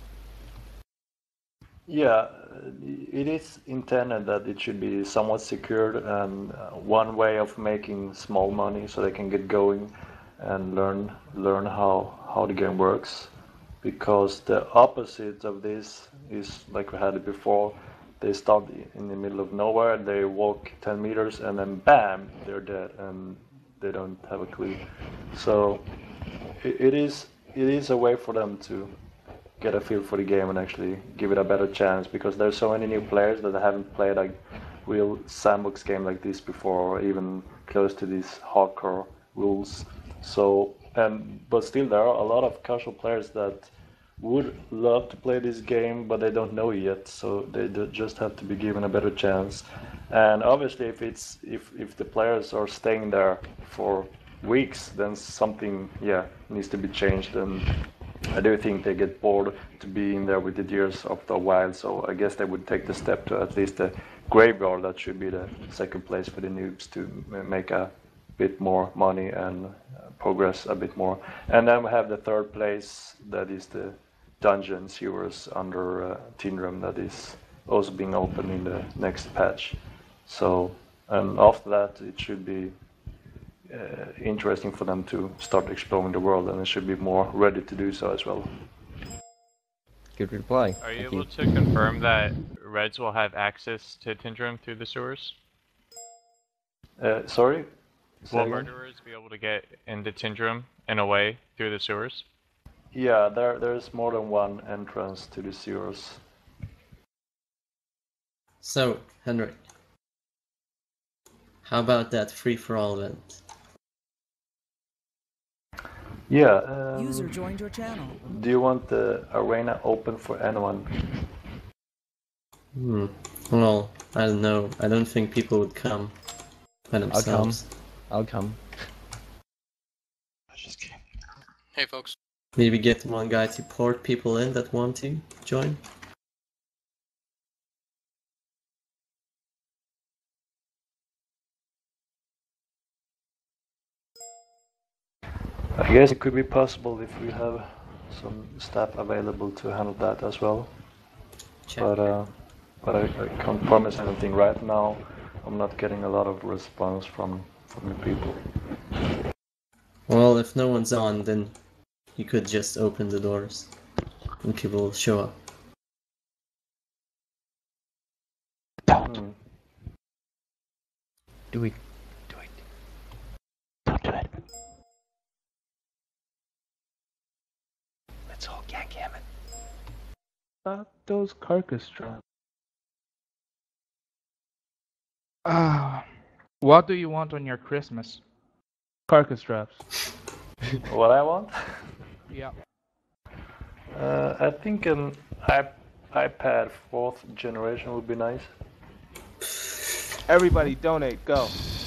Yeah, it is intended that it should be somewhat secured and uh, one way of making small money so they can get going and learn learn how how the game works. Because the opposite of this is like we had it before. They start in the middle of nowhere, they walk ten meters, and then bam, they're dead and they don't have a clue. So it, it is it is a way for them to get a feel for the game and actually give it a better chance, because there's so many new players that haven't played a real sandbox game like this before, or even close to these hardcore rules. So, and but still there are a lot of casual players that would love to play this game, but they don't know yet, so they just have to be given a better chance. And obviously, if it's if if the players are staying there for weeks, then something yeah needs to be changed. And I do think they get bored to be in there with the deers after a while, so I guess they would take the step to at least the graveyard. That should be the second place for the noobs to make a bit more money and progress a bit more. And then we have the third place, that is the dungeon sewers under uh, Nyström, that is also being opened in the next patch. So, and after that it should be uh, interesting for them to start exploring the world, and it should be more ready to do so as well. Good reply. Are you Thank able you. to confirm that Reds will have access to Nyström through the sewers? Uh, sorry? Say Will again? murderers be able to get into Nyström in a way through the sewers? Yeah, there there's more than one entrance to the sewers. So, Henrik, how about that free-for-all event? Yeah. Um, User joined your channel. Do you want the arena open for anyone? Hmm. Well, I don't know. I don't think people would come by I'll come. themselves. I'll come. Hey folks. Maybe get one guy to port people in that want to join. I guess it could be possible if we have some staff available to handle that as well. Check. But uh, but I, I can't promise anything right now. I'm not getting a lot of response from from the people. Well, if no one's on, then you could just open the doors and people will show up. Hmm. Do it. Do it. Don't do it. Let's all gank him. Stop those carcass drops. Ah, what do you want on your Christmas? Carcass drops. What I want? Yeah. Uh, I think an iP iPad fourth generation would be nice. Everybody donate, go.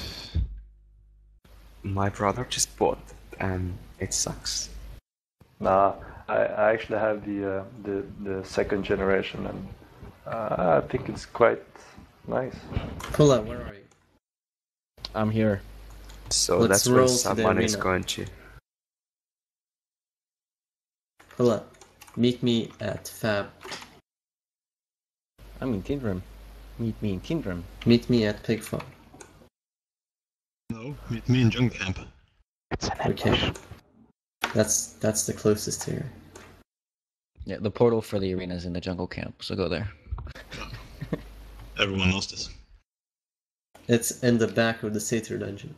My brother just bought and it sucks. Nah, I, I actually have the uh, the the second generation, and uh, I think it's quite nice. Pulla, where are you? I'm here. So Let's that's where roll to the someone is arena. going to. Pulla, meet me at Fab. I'm in Nyström. Meet me in Nyström. Meet me at Pig Farm. No, meet me in Jungle Camp. It's an Okay. That's that's the closest here. Yeah, the portal for the arena is in the jungle camp, so go there. Everyone knows this. It's in the back of the Satyr dungeon.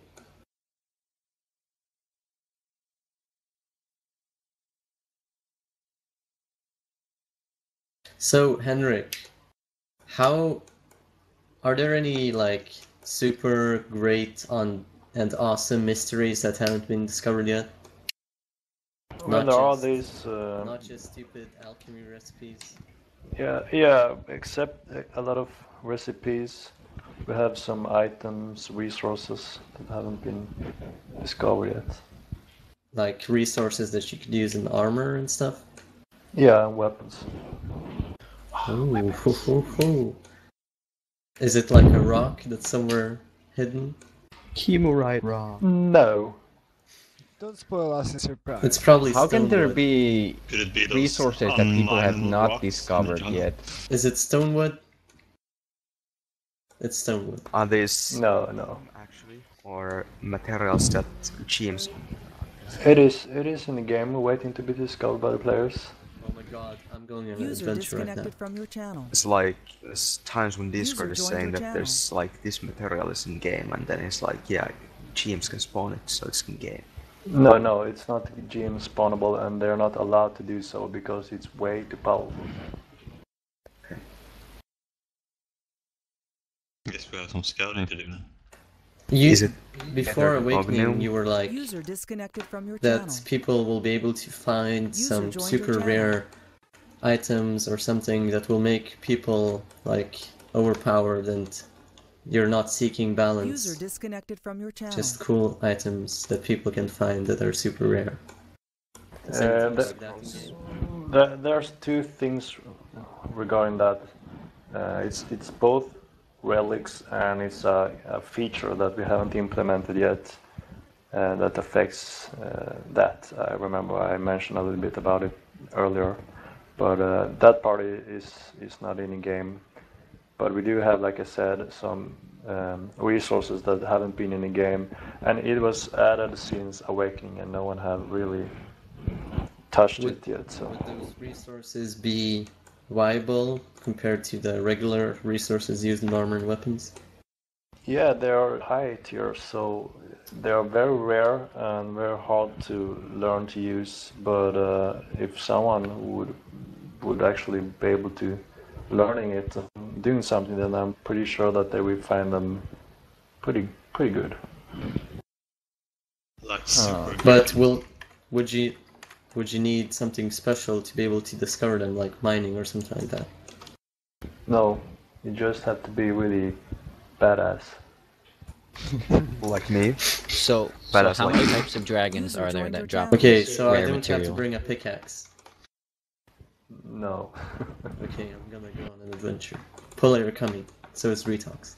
So, Henrik, how are there any like super great on and awesome mysteries that haven't been discovered yet? Well, Not there are just- these. Uh, Not just stupid alchemy recipes. Yeah, yeah. Except a lot of recipes. We have some items, resources that haven't been discovered yet. Like resources that you could use in armor and stuff. Yeah, and weapons. Oh, ho, ho, ho. Is it like a rock that's somewhere hidden? Chemorite rock. No. Don't spoil us in surprise. It's probably How can there stonewood. be Could it be those resources that people have unmined not rocks in the discovered jungle? yet? Is it stonewood? It's stonewood. Are these No, no. actually or materials that Teams? It is. It is in the game, waiting to be discovered by the players. Oh my god, I'm going on an User adventure right now. disconnected from your channel. It's like there's times when Discord is joined saying your that channel. there's like this material is in game, and then it's like yeah, Teams can spawn it, so it's in game. No, no, it's not G M spawnable, and they're not allowed to do so because it's way too powerful. Guess we have some scouting to do now. You, Is it before better awakening, Avenue? you were like User disconnected from your that channel. people will be able to find User some joined your super channel. rare items or something that will make people like overpowered, and you're not seeking User balance. disconnected from your channel. Just cool items that people can find that are super rare. Is Uh, anything th- like that in game? There, there's two things regarding that. Uh, it's it's both relics and it's a, a feature that we haven't implemented yet uh, that affects uh, that. I remember I mentioned a little bit about it earlier, but uh, that part is is not in the game. But we do have, like I said, some um, resources that haven't been in the game, and it was added since Awakening, and no one have really touched Would, it yet. So would those resources be viable compared to the regular resources used in armor and weapons? yeah, they are high tier, so they are very rare and very hard to learn to use. But uh, if someone would would actually be able to learning it and doing something, then I'm pretty sure that they will find them pretty pretty good. Like Uh, super but will would you would you need something special to be able to discover them, like mining or something like that? No, you just have to be really badass. Like me. So, so Badass how like many me. types of dragons User are there joined your that drop channel. Okay, this so I rare don't material? have to bring a pickaxe. No. Okay, I'm gonna go on an adventure. Puller, you're coming. So is Retox.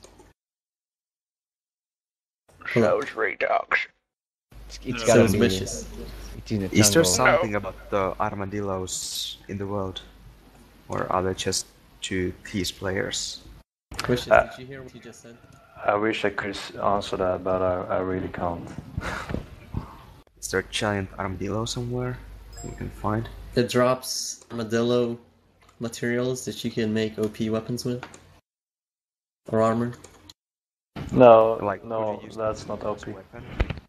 Pull up. Those redox. It's, it's So gotta is be Wishes. between the Is there jungle. something about the armadillos in the world? Or are they just two peace players? Wishes, Uh, did you hear what he just said? I wish I could s- answer that, but I, I really can't. Is there a giant armadillo somewhere we can find? It drops armadillo materials that you can make O P weapons with. Or armor. No, Like, would no, you use that's that not O P. as a weapon?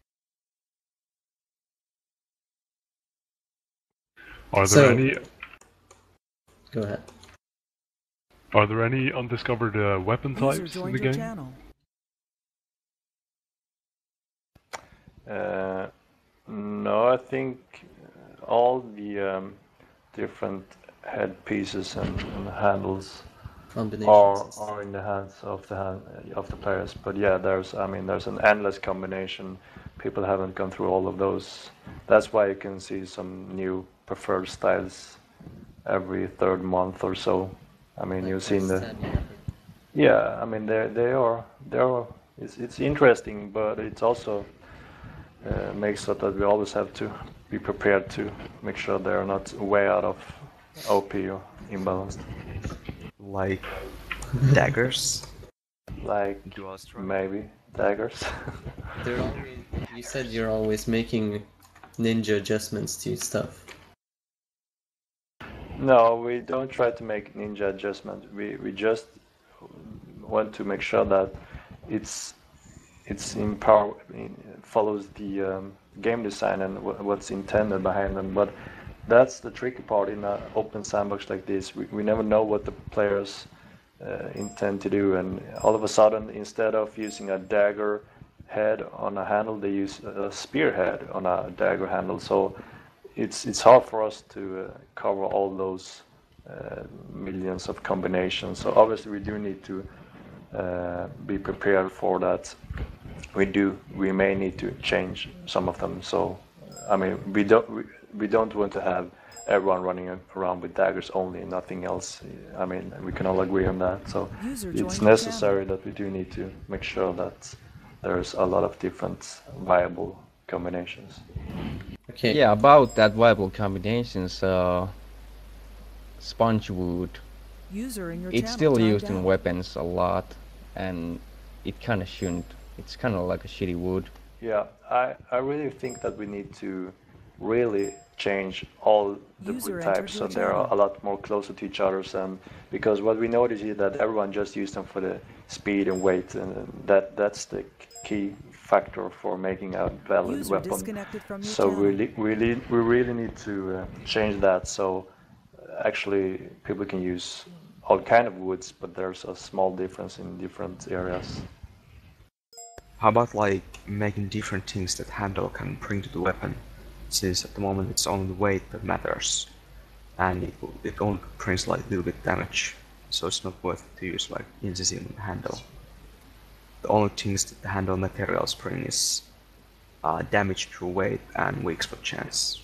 Are there So- any Go ahead. Are there any undiscovered uh, weapon User types in joined the your game? channel. Uh, no, I think all the um, different headpieces and, and handles Combinations. are are in the hands of the hand, of the players. But yeah, there's I mean there's an endless combination. People haven't gone through all of those. That's why you can see some new preferred styles every third month or so. I mean, you've seen the yeah. I mean, they they are they are. It's it's interesting, but it's also uh, makes so that we always have to be prepared to make sure they're not way out of O P or imbalanced. Like daggers? Like Dual strike? maybe daggers. They're always, you said you're always making ninja adjustments to stuff. No, we don't try to make ninja adjustment. We we just want to make sure that it's it's in power in, follows the um, game design and w- what's intended behind them. But that's the tricky part in an open sandbox like this. We we never know what the players uh, intend to do, and all of a sudden, instead of using a dagger head on a handle, they use a spear head on a dagger handle. So it's it's hard for us to uh, cover all those uh, millions of combinations. So obviously we do need to uh, be prepared for that. We do we may need to change some of them. So I mean we don't we, we don't want to have everyone running around with daggers only and nothing else. I mean we can all agree on that. So User joined it's your necessary that we do need to make sure that there's a lot of different viable combinations. Okay. Yeah, about that viable combinations, uh, sponge wood. User in your It's channel still timed used in out. weapons a lot, and it kind of shouldn't. It's kind of like a shitty wood. Yeah, I, I really think that we need to really change all the User wood entered types so your they're channel. a lot more closer to each other. And because what we notice is that everyone just uses them for the speed and weight, and that that's the key factor for making a valid User weapon. disconnected from your So we channel. really, really, we really need to uh, change that. So actually, people can use all kind of woods, but there's a small difference in different areas. How about like making different things that handle can bring to the weapon, since at the moment it's only the weight that matters, and it, it only brings like a little bit damage, so it's not worth it to use like incision handle. The only things that the handle materials bring is uh, damage through weight and weak spot chance.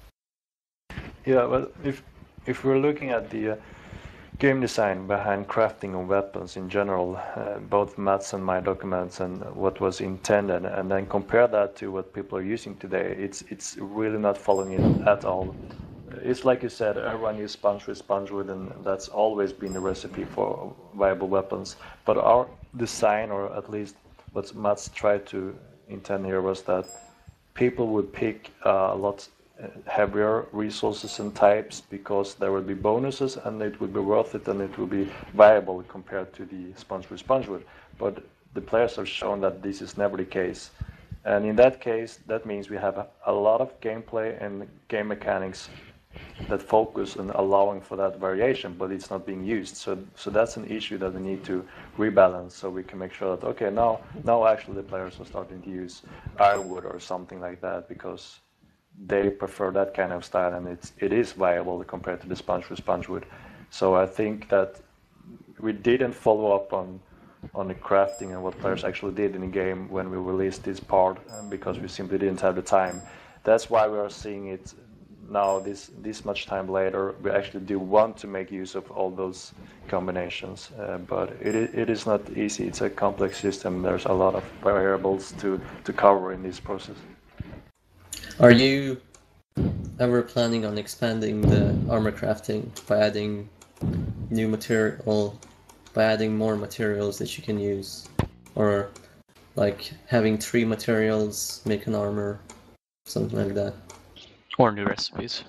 Yeah, well, if if we're looking at the uh, game design behind crafting of weapons in general, uh, both Matt's and my documents and what was intended, and then compare that to what people are using today, it's it's really not following it at all. It's like you said, everyone uses spongewood, spongewood, and that's always been the recipe for viable weapons. But our design, or at least what Matt's tried to intend here, was that people would pick uh, a lot heavier resources and types because there will be bonuses and it would be worth it and it will be viable compared to the spongewood spongewood. But the players have shown that this is never the case. And in that case, that means we have a, a lot of gameplay and game mechanics that focus on allowing for that variation, but it's not being used. So so that's an issue that we need to rebalance, so we can make sure that, okay, now now actually the players are starting to use ironwood or something like that because they prefer that kind of style, and it's it is viable compared to the spongewood spongewood. So I think that we didn't follow up on on the crafting and what players actually did in the game when we released this part, um, because we simply didn't have the time. That's why we are seeing it now, this this much time later. We actually do want to make use of all those combinations, uh, but it it is not easy. It's a complex system. There's a lot of variables to to cover in this process. Are you ever planning on expanding the armor crafting by adding new material, by adding more materials that you can use, or like having three materials make an armor, something like that? Or new recipes.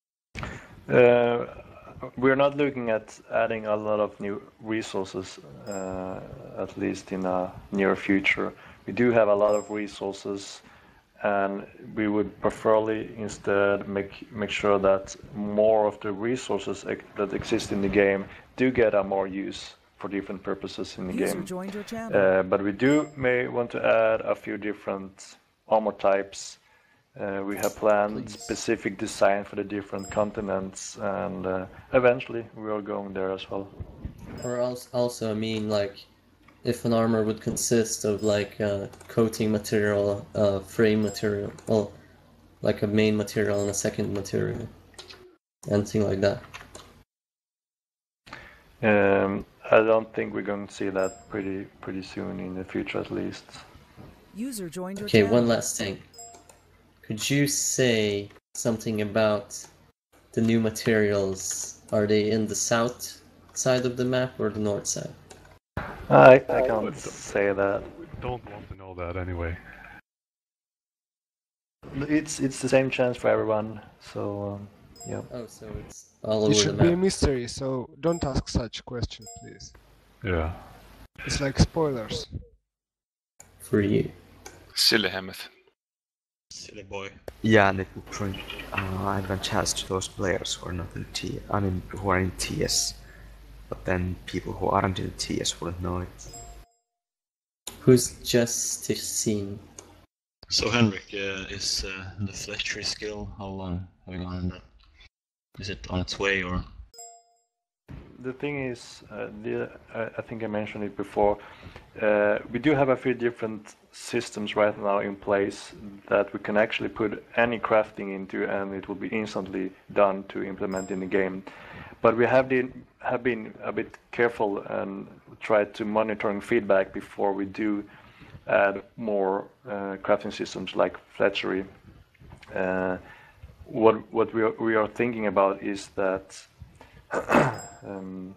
Uh, we're not looking at adding a lot of new resources, uh, at least in a near future. We do have a lot of resources, and we would preferably instead make make sure that more of the resources ex that exist in the game do get a more use for different purposes in the User game. joined your channel. Uh, but we do may want to add a few different armor types. Uh, we have planned Please. specific design for the different continents, and uh, eventually we are going there as well. Or also, also, I mean, like, if an armor would consist of like a coating material, a frame material, well, like a main material and a second material, anything like that. Um, I don't think we're going to see that pretty pretty soon in the future, at least. User joined your Okay, channel. one last thing. Could you say something about the new materials? Are they in the south side of the map or the north side? I, I can't say that. Don't want to know that anyway. It's it's the same chance for everyone, so um, yeah. Oh, so it's all It over should the be a map. mystery, so don't ask such questions, please. Yeah. It's like spoilers. For you. Silly Hemeth. Silly boy. Yeah, and it would bring uh, advantage to those players who are not in T. I mean, who are in T S. But then people who aren't in T S wouldn't know it. Who's just seen? So Henrik, uh, is uh, the fletchery skill, how long have you gone in that? Is it on its way or? The thing is, uh, the, I, I think I mentioned it before, uh, we do have a few different systems right now in place that we can actually put any crafting into, and it will be instantly done to implement in the game. But we have been, have been a bit careful and tried to monitoring feedback before we do add more uh, crafting systems like fletchery. Uh, what what we are, we are thinking about is that um,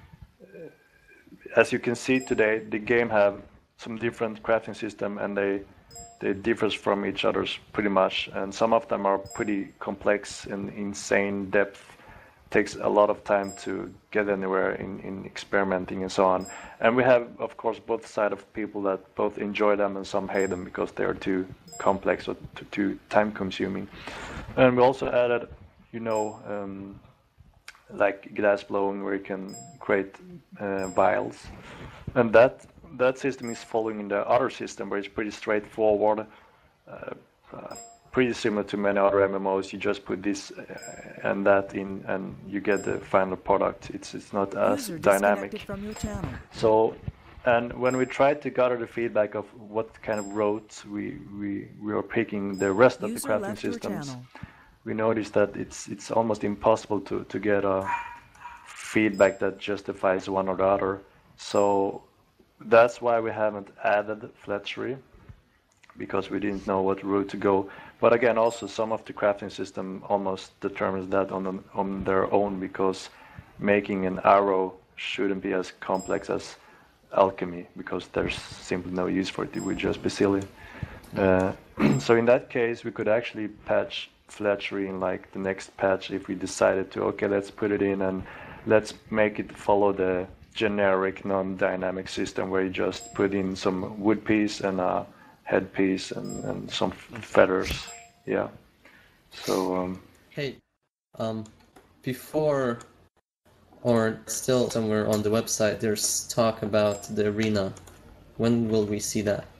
as you can see today, the game have some different crafting system, and they they differs from each other's pretty much, and some of them are pretty complex and insane depth, takes a lot of time to get anywhere in, in experimenting and so on. And we have, of course, both sides of people that both enjoy them and some hate them because they are too complex or too, too time-consuming. And we also added, you know, um, like glass blowing, where you can create uh, vials, and that that system is following the other system, where it's pretty straightforward. Uh, uh, pretty similar to many other M M Os. You just put this and that in and you get the final product. It's it's not as User dynamic. disconnected from your channel. So, and when we tried to gather the feedback of what kind of roads we we, we are picking the rest of the User crafting left your systems, channel. we noticed that it's it's almost impossible to, to get a feedback that justifies one or the other. So that's why we haven't added Fletchery, because we didn't know what route to go. But again, also some of the crafting system almost determines that on them, on their own, because making an arrow shouldn't be as complex as alchemy, because there's simply no use for it. It would just be silly. Uh, so in that case, we could actually patch Fletchery in like the next patch if we decided to. Okay, let's put it in and let's make it follow the generic non-dynamic system where you just put in some wood piece and a headpiece and, and some feathers. Yeah. So um, Hey, um, before or still somewhere on the website, there's talk about the arena. When will we see that?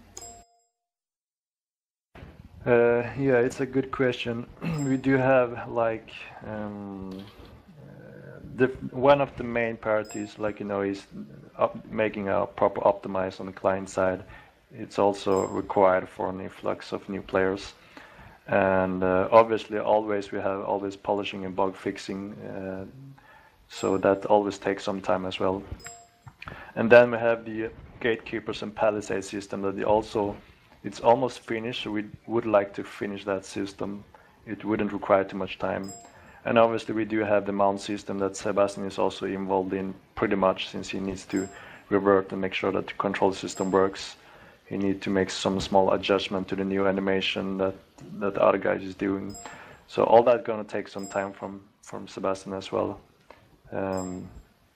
Uh, yeah, it's a good question. We do have like um, uh, the one of the main priorities, like you know, is up, making a proper optimize on the client side. It's also required for an influx of new players, and uh, obviously, always we have always polishing and bug fixing, uh, so that always takes some time as well. And then we have the gatekeepers and palisade system that they also. It's almost finished. We would like to finish that system. It wouldn't require too much time. And obviously we do have the mount system that Sebastian is also involved in pretty much, since he needs to revert and make sure that the control system works. He needs to make some small adjustment to the new animation that, that the other guys is doing. So all that gonna take some time from, from Sebastian as well. Um,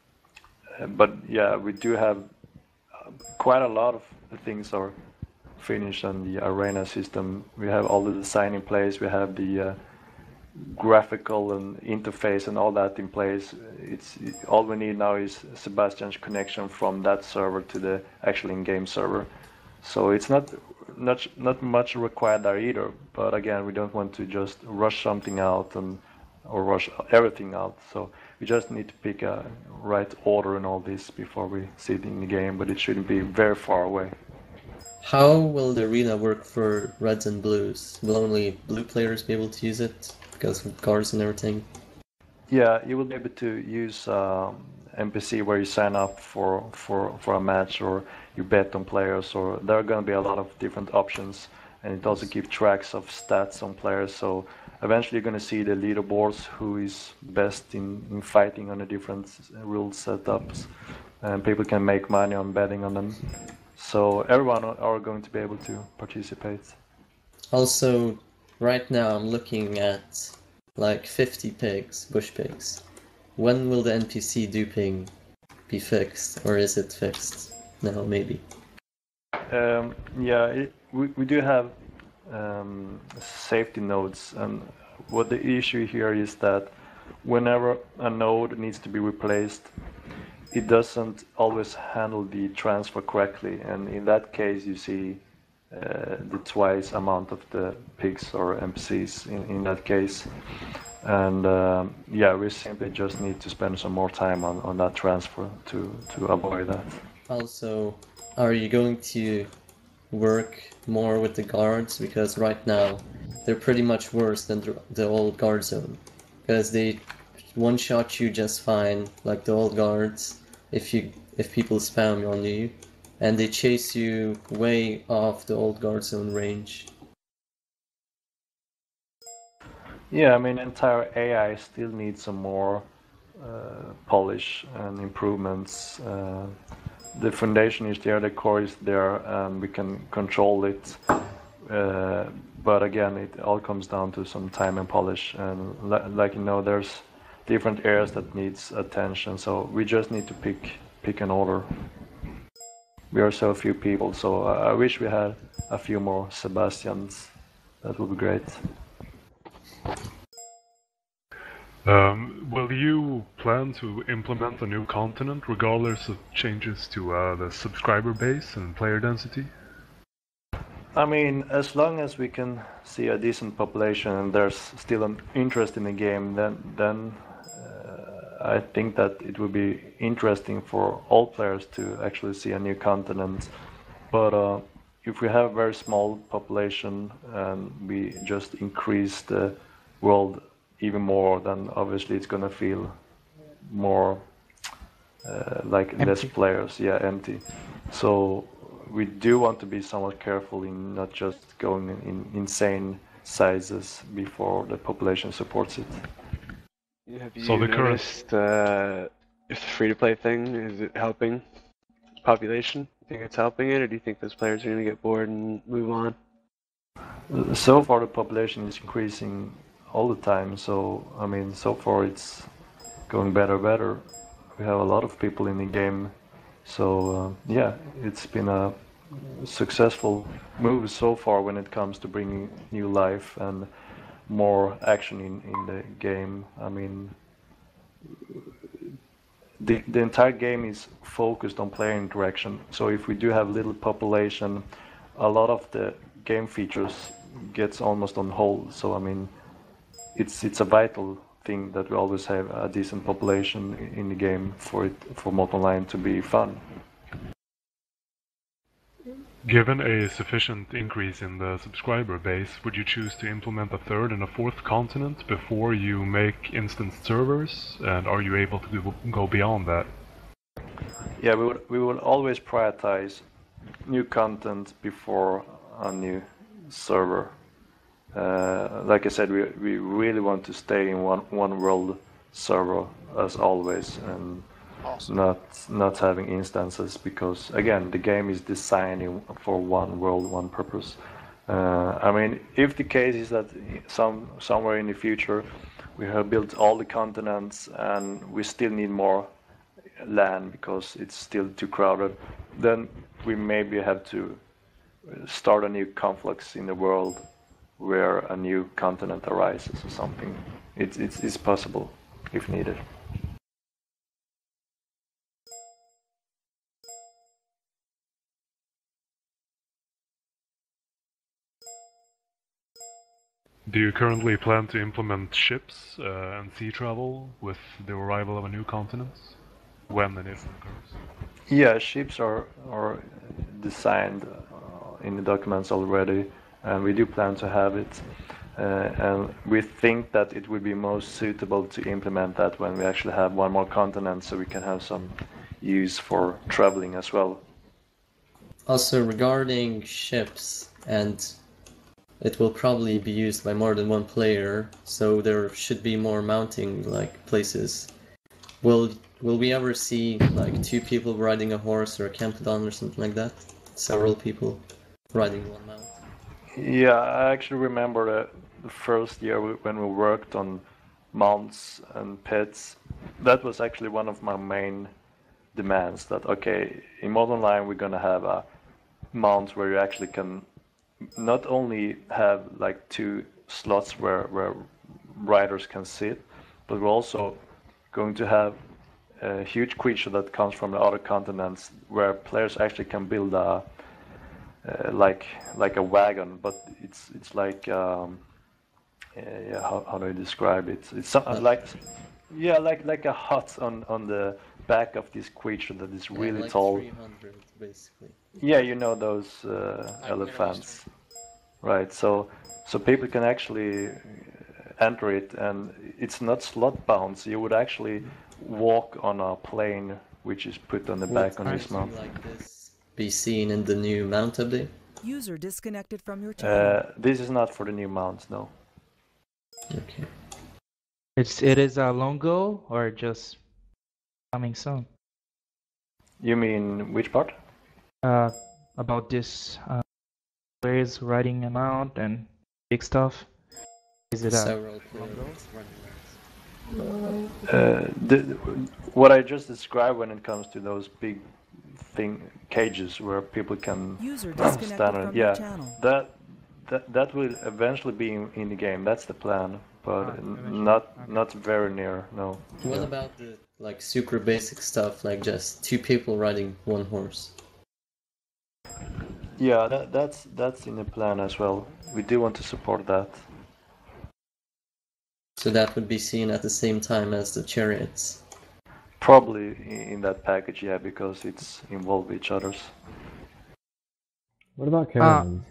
but yeah, we do have quite a lot of things are finished on the arena system. We have all the design in place. We have the uh, graphical and interface and all that in place. It's it, all we need now is Sebastian's connection from that server to the actual in-game server. So it's not not not much required there either. But again, we don't want to just rush something out and or rush everything out. So we just need to pick a right order in all this before we see it in the game. But it shouldn't be very far away. How will the arena work for reds and blues? Will only blue players be able to use it because of cards and everything? Yeah, you will be able to use um, N P C where you sign up for, for, for a match, or you bet on players, or there are going to be a lot of different options, and it also keeps tracks of stats on players. So eventually you're going to see the leaderboards, who is best in, in fighting on the different rule setups, and people can make money on betting on them. So everyone are going to be able to participate. Also, right now I'm looking at like fifty pigs, bush pigs. When will the N P C duping be fixed, or is it fixed now? Maybe. Um, yeah, it, we we do have um, safety nodes, and what the issue here is that whenever a node needs to be replaced, it doesn't always handle the transfer correctly, and in that case you see uh, the twice amount of the pigs or N P Cs in, in that case. And um, yeah, we simply just need to spend some more time on, on that transfer to, to avoid that. Also, are you going to work more with the guards? Because right now they're pretty much worse than the, the old guard zone, because they one-shot you just fine, like the old guards, if you if people spam on you, and they chase you way off the old guard zone range. Yeah, I mean, entire A I still needs some more uh, polish and improvements. Uh, the foundation is there, the core is there, and we can control it. Uh, but again, it all comes down to some time and polish. And li like you know, there's different areas that needs attention. So we just need to pick pick an order. We are so few people, so I, I wish we had a few more Sebastians. That would be great. Um, will you plan to implement a new continent regardless of changes to uh, the subscriber base and player density? I mean, as long as we can see a decent population and there's still an interest in the game, then then uh, I think that it would be interesting for all players to actually see a new continent. But uh, if we have a very small population and we just increase the world even more, then obviously it's gonna feel more uh, like Empty. less players, yeah, empty. So we do want to be somewhat careful in not just going in insane sizes before the population supports it. Have you So the current- noticed uh, if the free-to-play thing, is it helping population? You think it's helping it, or do you think those players are going to get bored and move on? So far the population is increasing all the time, so I mean so far it's going better better. We have a lot of people in the game, so uh, yeah, it's been a successful move so far when it comes to bringing new life and more action in, in the game. I mean, the, the entire game is focused on player interaction, so if we do have little population, a lot of the game features gets almost on hold. So I mean, it's it's a vital thing that we always have a decent population in the game for it for Mortal Online to be fun. Given a sufficient increase in the subscriber base, would you choose to implement a third and a fourth continent before you make instant servers? And are you able to do, go beyond that? Yeah, we would we will always prioritize new content before a new server. Uh, like I said, we we really want to stay in one one world server as always, and Awesome. not not having instances, because again the game is designed for one world, one purpose. Uh, I mean, if the case is that some somewhere in the future we have built all the continents and we still need more land because it's still too crowded, then we maybe have to start a new conflicts in the world where a new continent arises or something. It's it's, it's possible if needed. Do you currently plan to implement ships uh, and sea travel with the arrival of a new continent? When and if it occurs? Yeah, ships are are designed uh, in the documents already, and we do plan to have it. Uh, and we think that it would be most suitable to implement that when we actually have one more continent, so we can have some use for traveling as well. Also, regarding ships, and it will probably be used by more than one player, so there should be more mounting like places. Will will we ever see like two people riding a horse or a campodon or something like that? Several people riding one mount. Yeah, I actually remember the, the first year we, when we worked on mounts and pets. That was actually one of my main demands, that okay, in Mortal Online we're gonna have a mount where you actually can not only have like two slots where, where riders can sit, but we're also going to have a huge creature that comes from the other continents where players actually can build a uh, like like a wagon, but it's it's like um, uh, yeah, how, how do I describe it? It's some, like yeah, like like a hut on on the back of this creature that is really yeah, like tall. three hundred basically. Yeah, you know those uh, elephants, right? So so people can actually enter it, and it's not slot bound. So you would actually walk on a plane which is put on the Will back on this something mount. like this be seen in the new mount update? User disconnected from your channel. Uh, this is not for the new mounts, no. Okay. It's it is a long goal or just coming soon? You mean which part? Uh, about this uh, players riding amount and big stuff. Is it a Several long goal? players running Uh, the, what I just described when it comes to those big thing cages where people can User stand disconnected on, from your yeah, channel. that that that will eventually be in, in the game. That's the plan, but Ah, n- not not very near. No. What Yeah. about the like super basic stuff, like just two people riding one horse? Yeah, that, that's that's in the plan as well. We do want to support that. So that would be seen at the same time as the chariots. Probably in, in that package, yeah, because it's involved with each others. What about Uh, caravans?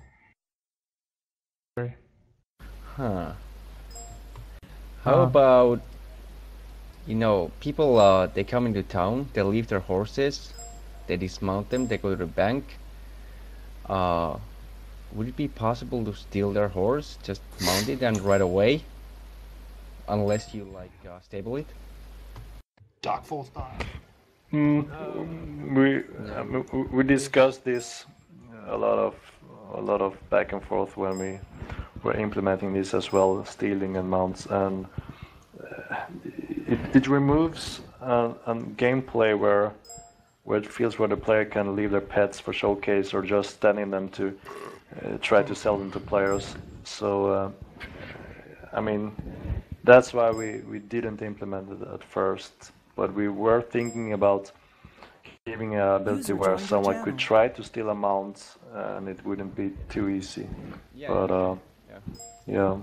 Huh. How Uh. about, you know, people, uh, they come into town, they leave their horses, they dismount them, they go to the bank. Uh, would it be possible to steal their horse, just mount it and ride away? Unless you, like, uh, stable it? Dark Force style. Mm, we um, we- we discussed this a lot of a lot of back and forth when we were implementing this as well, stealing and mounts, and uh, it it removes uh, a gameplay where where it feels where the player can leave their pets for showcase or just standing them to uh, try to sell them to players. So uh, I mean that's why we we didn't implement it at first. But we were thinking about giving an ability User where joined your someone channel. could try to steal a mount and it wouldn't be too easy. Yeah, But uh, yeah.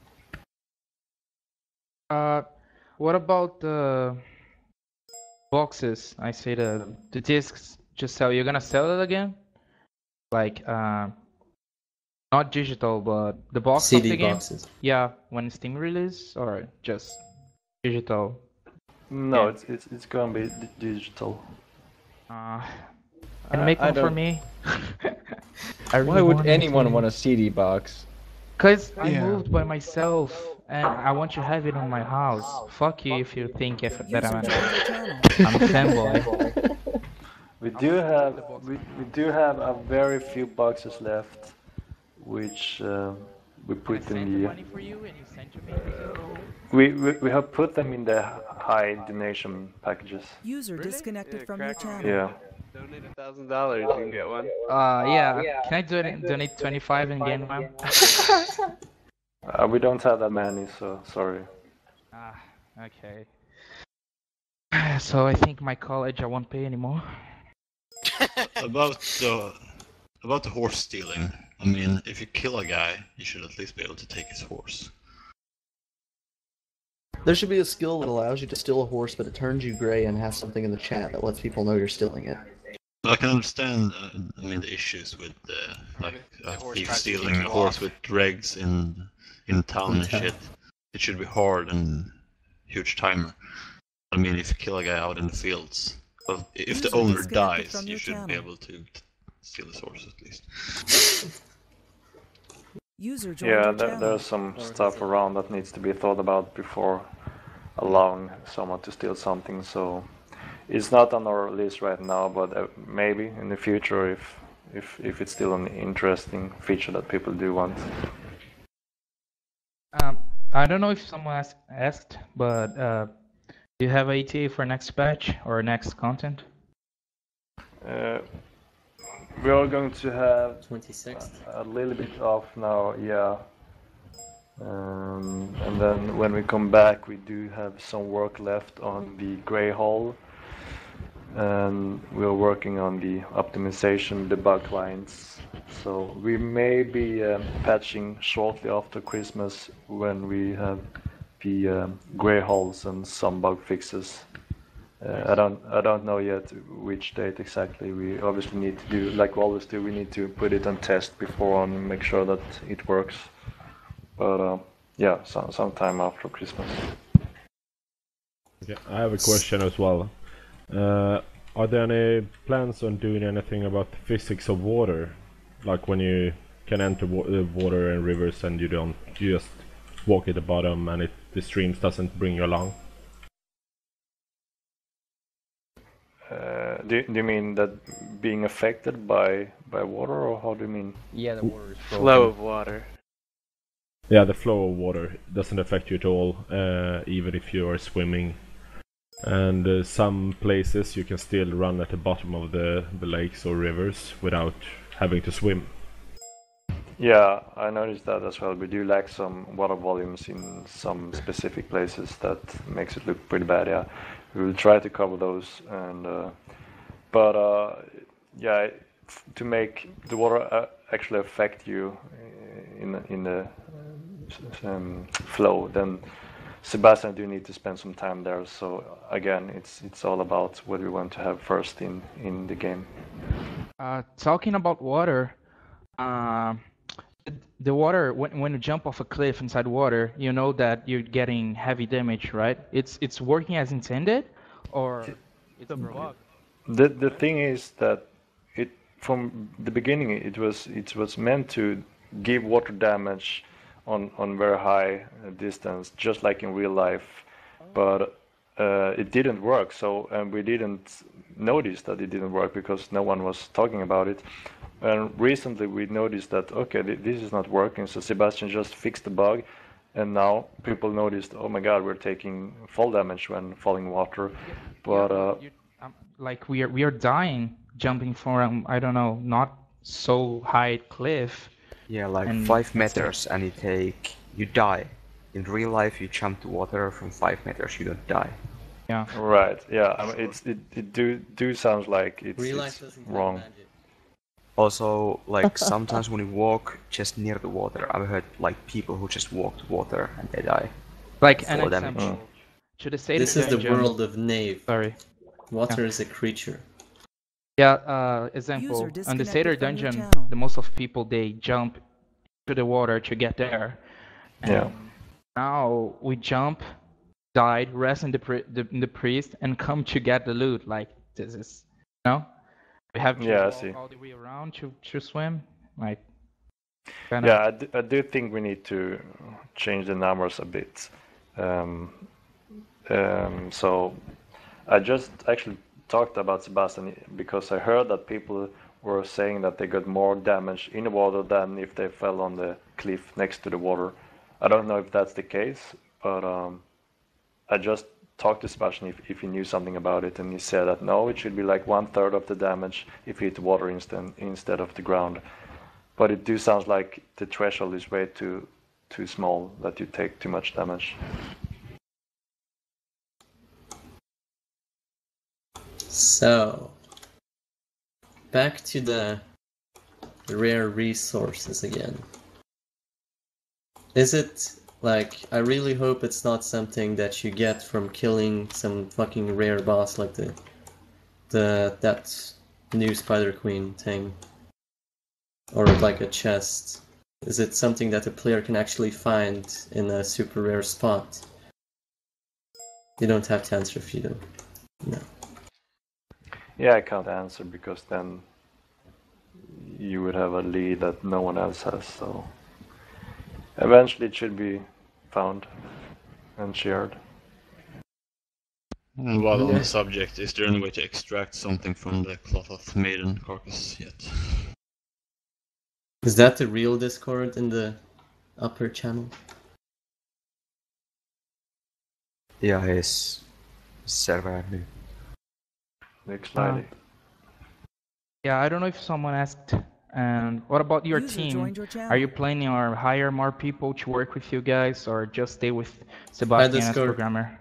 yeah. Uh, what about the boxes? I say the the discs just sell. You're gonna sell it again? Like, uh, not digital, but the box of C D the game. boxes. Yeah, when Steam release, or just digital. No, Yeah. it's it's it's gonna be d- digital. Uh, can you I- make I one for don't- me? I really Why would want it anyone to- want a C D box? Cause I Yeah. moved by myself and I want to have it on my house. Fuck you if you think if, that I'm, an, I'm a fanboy. We do have we, we do have a very few boxes left, which uh, we put in the. for you and you send to me. We, we we have put them in the high donation packages. User disconnected Yeah, from your crack. channel. Yeah. Donate a thousand dollars, you can get one. Uh, yeah. Can I donate donate twenty-five and get one? Uh, we don't have that many, so sorry. Ah, okay. So I think my college I won't pay anymore. About the about the horse stealing. I mean, if you kill a guy, you should at least be able to take his horse. There should be a skill that allows you to steal a horse, but it turns you gray and has something in the chat that lets people know you're stealing it. I can understand. Uh, I mean, the issues with uh, like a horse thief tries to kick stealing a you horse off. with dregs in in town and Yeah. shit. It should be hard and huge timer. I mean, if you kill a guy out in the fields, well, if the User owner disconnected dies, from you your should be channel. able to t- steal his horse at least. User joined Yeah, your there, channel. there's some stuff around that needs to be thought about before allowing someone to steal something. So it's not on our list right now, but uh, maybe in the future, if if if it's still an interesting feature that people do want. Um, I don't know if someone asked, asked but uh, do you have a E T A for next patch or next content? Uh, we are going to have twenty-sixth. a, a little bit off now, yeah. Um, and then when we come back, we do have some work left on the Grey Hall, and we're working on the optimization debug clients. So we may be um, patching shortly after Christmas when we have the um, Grey Halls and some bug fixes. Uh, I don't I don't know yet which date exactly. We obviously need to do, like we always do, we need to put it on test before and make sure that it works. But uh, yeah, some sometime after Christmas. Okay, I have a question as well. Uh, are there any plans on doing anything about the physics of water? Like when you can enter wa uh, water and rivers and you don't, you just walk at the bottom and it, the streams doesn't bring you along? Uh, do, do you mean that being affected by by water, or how do you mean? Yeah, the water is Flow of water. Yeah, the flow of water doesn't affect you at all, uh, even if you are swimming. And uh, some places you can still run at the bottom of the, the lakes or rivers without having to swim. Yeah, I noticed that as well. We do lack some water volumes in some specific places that makes it look pretty bad. Yeah, we will try to cover those, and uh, but uh, yeah, to make the water uh, actually affect you in in the um, flow, then Sebastian do need to spend some time there. So again, it's it's all about what we want to have first in in the game. Uh, talking about water, uh, the water when when you jump off a cliff inside water, you know that you're getting heavy damage, right? It's it's working as intended, or it's a bug. The the thing is that it from the beginning it was it was meant to give water damage on on very high distance, just like in real life, but uh, it didn't work. So and we didn't notice that it didn't work because no one was talking about it. And recently we noticed that okay, th this is not working. So Sebastian just fixed the bug, and now people noticed, oh my God, we're taking fall damage when falling water. But uh, Um, like we are we are dying jumping from I don't know not so high cliff. Yeah, like and five that's meters, and you take you die. In real life, you jump to water from five meters, you don't die. Yeah. Right. Yeah. I mean, it's it, it do do sounds like it's, Real it's life doesn't wrong. Also, like sometimes when you walk just near the water, I've heard like people who just walk to water and they die. Like an Fall example. damage. Should I say This is the world of Knave. Sorry. Water Yeah. is a creature. Yeah, uh, example, User on the disconnected Satyr from your dungeon, channel. the most of people, they jump to the water to get there. And Yeah. now we jump, died, rest in the, pri the, in the priest, and come to get the loot. Like, this is, you know? We have to Yeah, I walk see. all the way around to, to swim. Like, kinda... Yeah, I do, I do think we need to change the numbers a bit. Um, um, so I just actually talked about Sebastian because I heard that people were saying that they got more damage in the water than if they fell on the cliff next to the water. I don't know if that's the case, but um, I just talked to Sebastian if, if he knew something about it, and he said that no, it should be like one third of the damage if you hit the water instead instead of the ground. But it do sounds like the threshold is way too too small, that you take too much damage. So, back to the rare resources again. Is it, like, I really hope it's not something that you get from killing some fucking rare boss like the, the, that new Spider Queen thing. Or like a chest. Is it something that a player can actually find in a super rare spot? You don't have to answer if you don't. No. Yeah, I can't answer because then you would have a lead that no one else has, so eventually it should be found and shared. And while on the subject, is there any way to extract something from the cloth of maiden carcass yet? Is that the real Discord in the upper channel? Yeah, his server admin. Next Uh, slide. yeah, I don't know if someone asked, and what about your User team? joined your channel. Are you planning or hire more people to work with you guys, or just stay with Sebastian as Discord. programmer?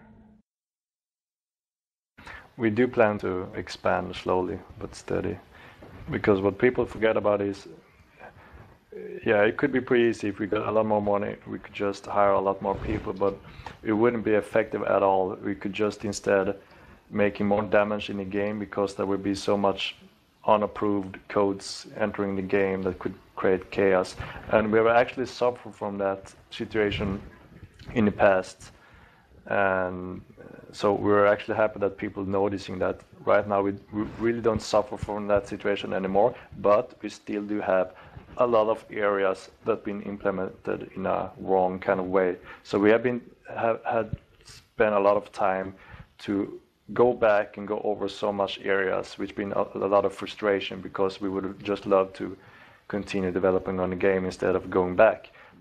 We do plan to expand slowly but steady, because what people forget about is, yeah, it could be pretty easy if we got a lot more money, we could just hire a lot more people, but it wouldn't be effective at all. We could just instead making more damage in the game, because there would be so much unapproved codes entering the game that could create chaos. And we have actually suffered from that situation in the past. And so we're actually happy that people noticing that right now we, we really don't suffer from that situation anymore, but we still do have a lot of areas that have been implemented in a wrong kind of way. So we have been have had spent a lot of time to go back and go over so much areas, which been a, a lot of frustration, because we would have just loved to continue developing on the game instead of going back.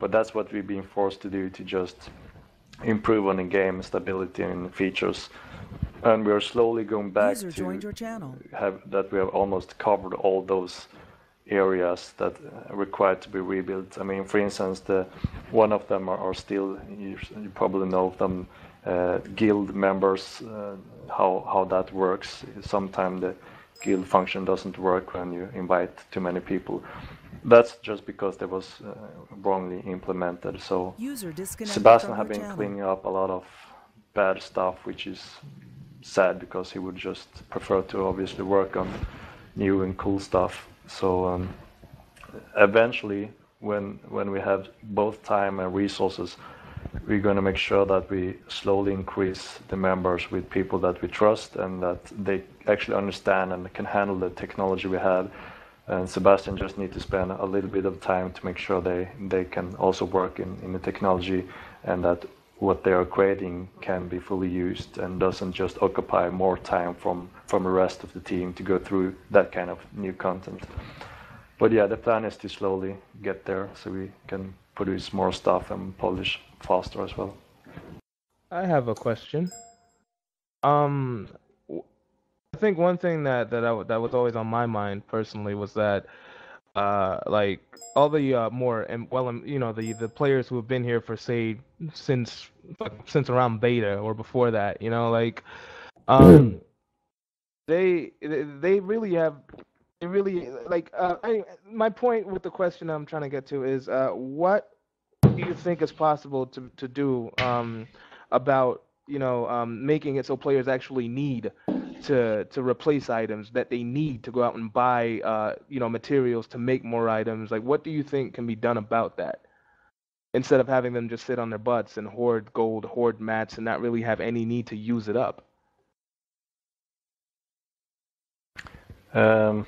but that's what we've been forced to do, to just improve on the game stability and features. And we are slowly going back User to joined your channel. have that we have almost covered all those areas that are required to be rebuilt. I mean, for instance, the one of them are, are still, you, you probably know of them, uh, guild members, uh, how how that works. Sometimes the guild function doesn't work when you invite too many people. That's just because that was uh, wrongly implemented. So User disconnected Sebastian from have your been channel. cleaning up a lot of bad stuff, which is sad because he would just prefer to obviously work on new and cool stuff. So um, eventually, when when we have both time and resources, we're going to make sure that we slowly increase the members with people that we trust and that they actually understand and can handle the technology we have. And Sebastian just need to spend a little bit of time to make sure they, they can also work in, in the technology, and that what they are creating can be fully used and doesn't just occupy more time from, from the rest of the team to go through that kind of new content. But yeah, the plan is to slowly get there so we can produce more stuff and polish faster as well. I have a question. Um, w- I think one thing that that I, w- that was always on my mind personally was that, uh, like all the uh, more and well, um, you know, the the players who have been here for say since like, since around beta or before that, you know, like, um, they they they really have. They really like. Uh, I, my point with the question I'm trying to get to is, uh, what do you think is possible to to do um, about you know um, making it so players actually need to to replace items, that they need to go out and buy uh, you know materials to make more items? Like, what do you think can be done about that, instead of having them just sit on their butts and hoard gold, hoard mats, and not really have any need to use it up? Um,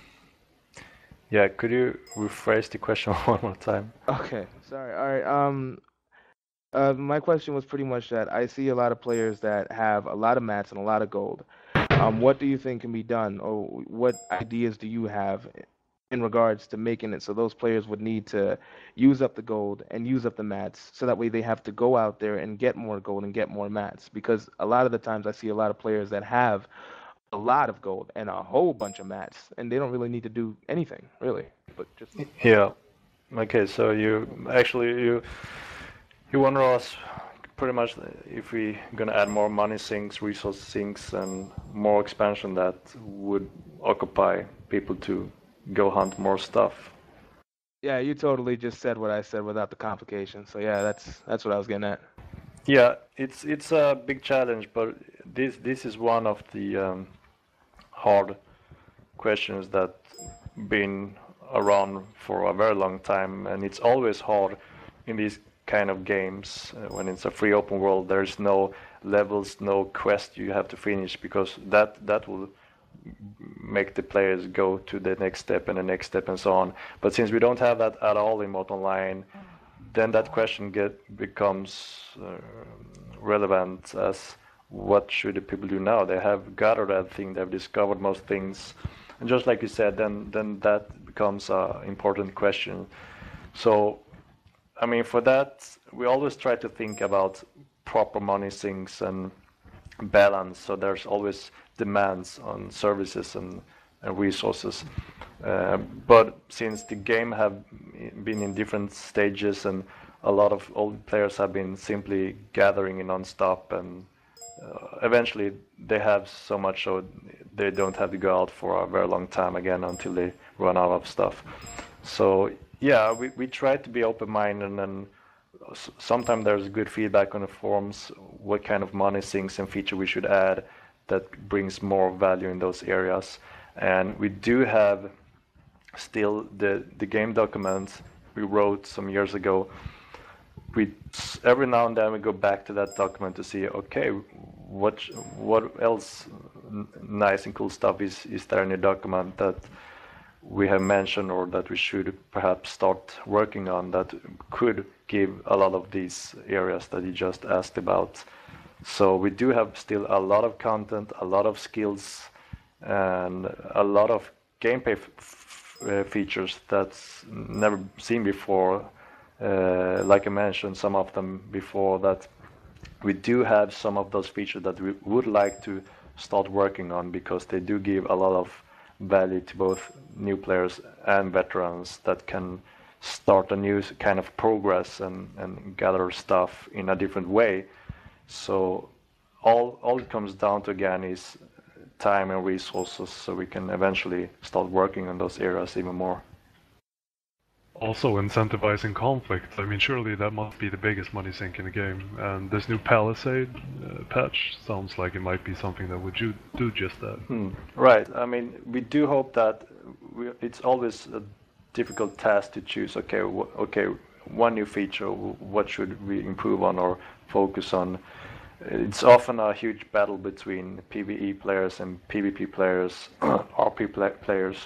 yeah, could you rephrase the question one more time? Okay, sorry. All right. Um, uh, my question was pretty much that I see a lot of players that have a lot of mats and a lot of gold. Um, what do you think can be done, or what ideas do you have in regards to making it so those players would need to use up the gold and use up the mats, so that way they have to go out there and get more gold and get more mats? Because a lot of the times I see a lot of players that have a lot of gold and a whole bunch of mats, and they don't really need to do anything, really, but just Yeah. Okay, so you actually you you wonder us pretty much if we gonna add more money sinks, resource sinks, and more expansion that would occupy people to go hunt more stuff. Yeah, you totally just said what I said without the complication. So yeah, that's that's what I was getting at. Yeah, it's it's a big challenge, but this this is one of the um, hard questions that been around for a very long time, and it's always hard in these kind of games uh, when it's a free open world. There's no levels, no quest you have to finish, because that that will make the players go to the next step and the next step and so on. But since we don't have that at all in Mortal Online, then that question get becomes uh, relevant as what should the people do now? They have gathered everything, they've discovered most things, and just like you said, then then that becomes an important question. So, I mean, for that, we always try to think about proper money sinks and balance. So there's always demands on services and, and resources. Uh, but since the game have been in different stages and a lot of old players have been simply gathering in non-stop, and uh, eventually they have so much so they don't have to go out for a very long time again until they run out of stuff. So yeah, we, we try to be open-minded, and sometimes there's good feedback on the forums what kind of money sinks and feature we should add that brings more value in those areas. And we do have still the the game documents we wrote some years ago. We every now and then we go back to that document to see, okay, what what else nice and cool stuff is is there in the document that we have mentioned or that we should perhaps start working on that could give a lot of these areas that you just asked about. So we do have still a lot of content, a lot of skills, and a lot of gameplay f f uh, features that's never seen before uh, like I mentioned some of them before, that we do have some of those features that we would like to start working on, because they do give a lot of value to both new players and veterans that can start a new kind of progress and, and gather stuff in a different way. So all, all it comes down to again is time and resources, so we can eventually start working on those areas even more. Also incentivizing conflict. I mean, surely that must be the biggest money sink in the game. And this new Palisade uh, patch sounds like it might be something that would do, do just that. Hmm. Right. I mean, we do hope that we, it's always a difficult task to choose. Okay, okay, one new feature. What should we improve on or focus on? It's often a huge battle between PvE players and PvP players, R P players.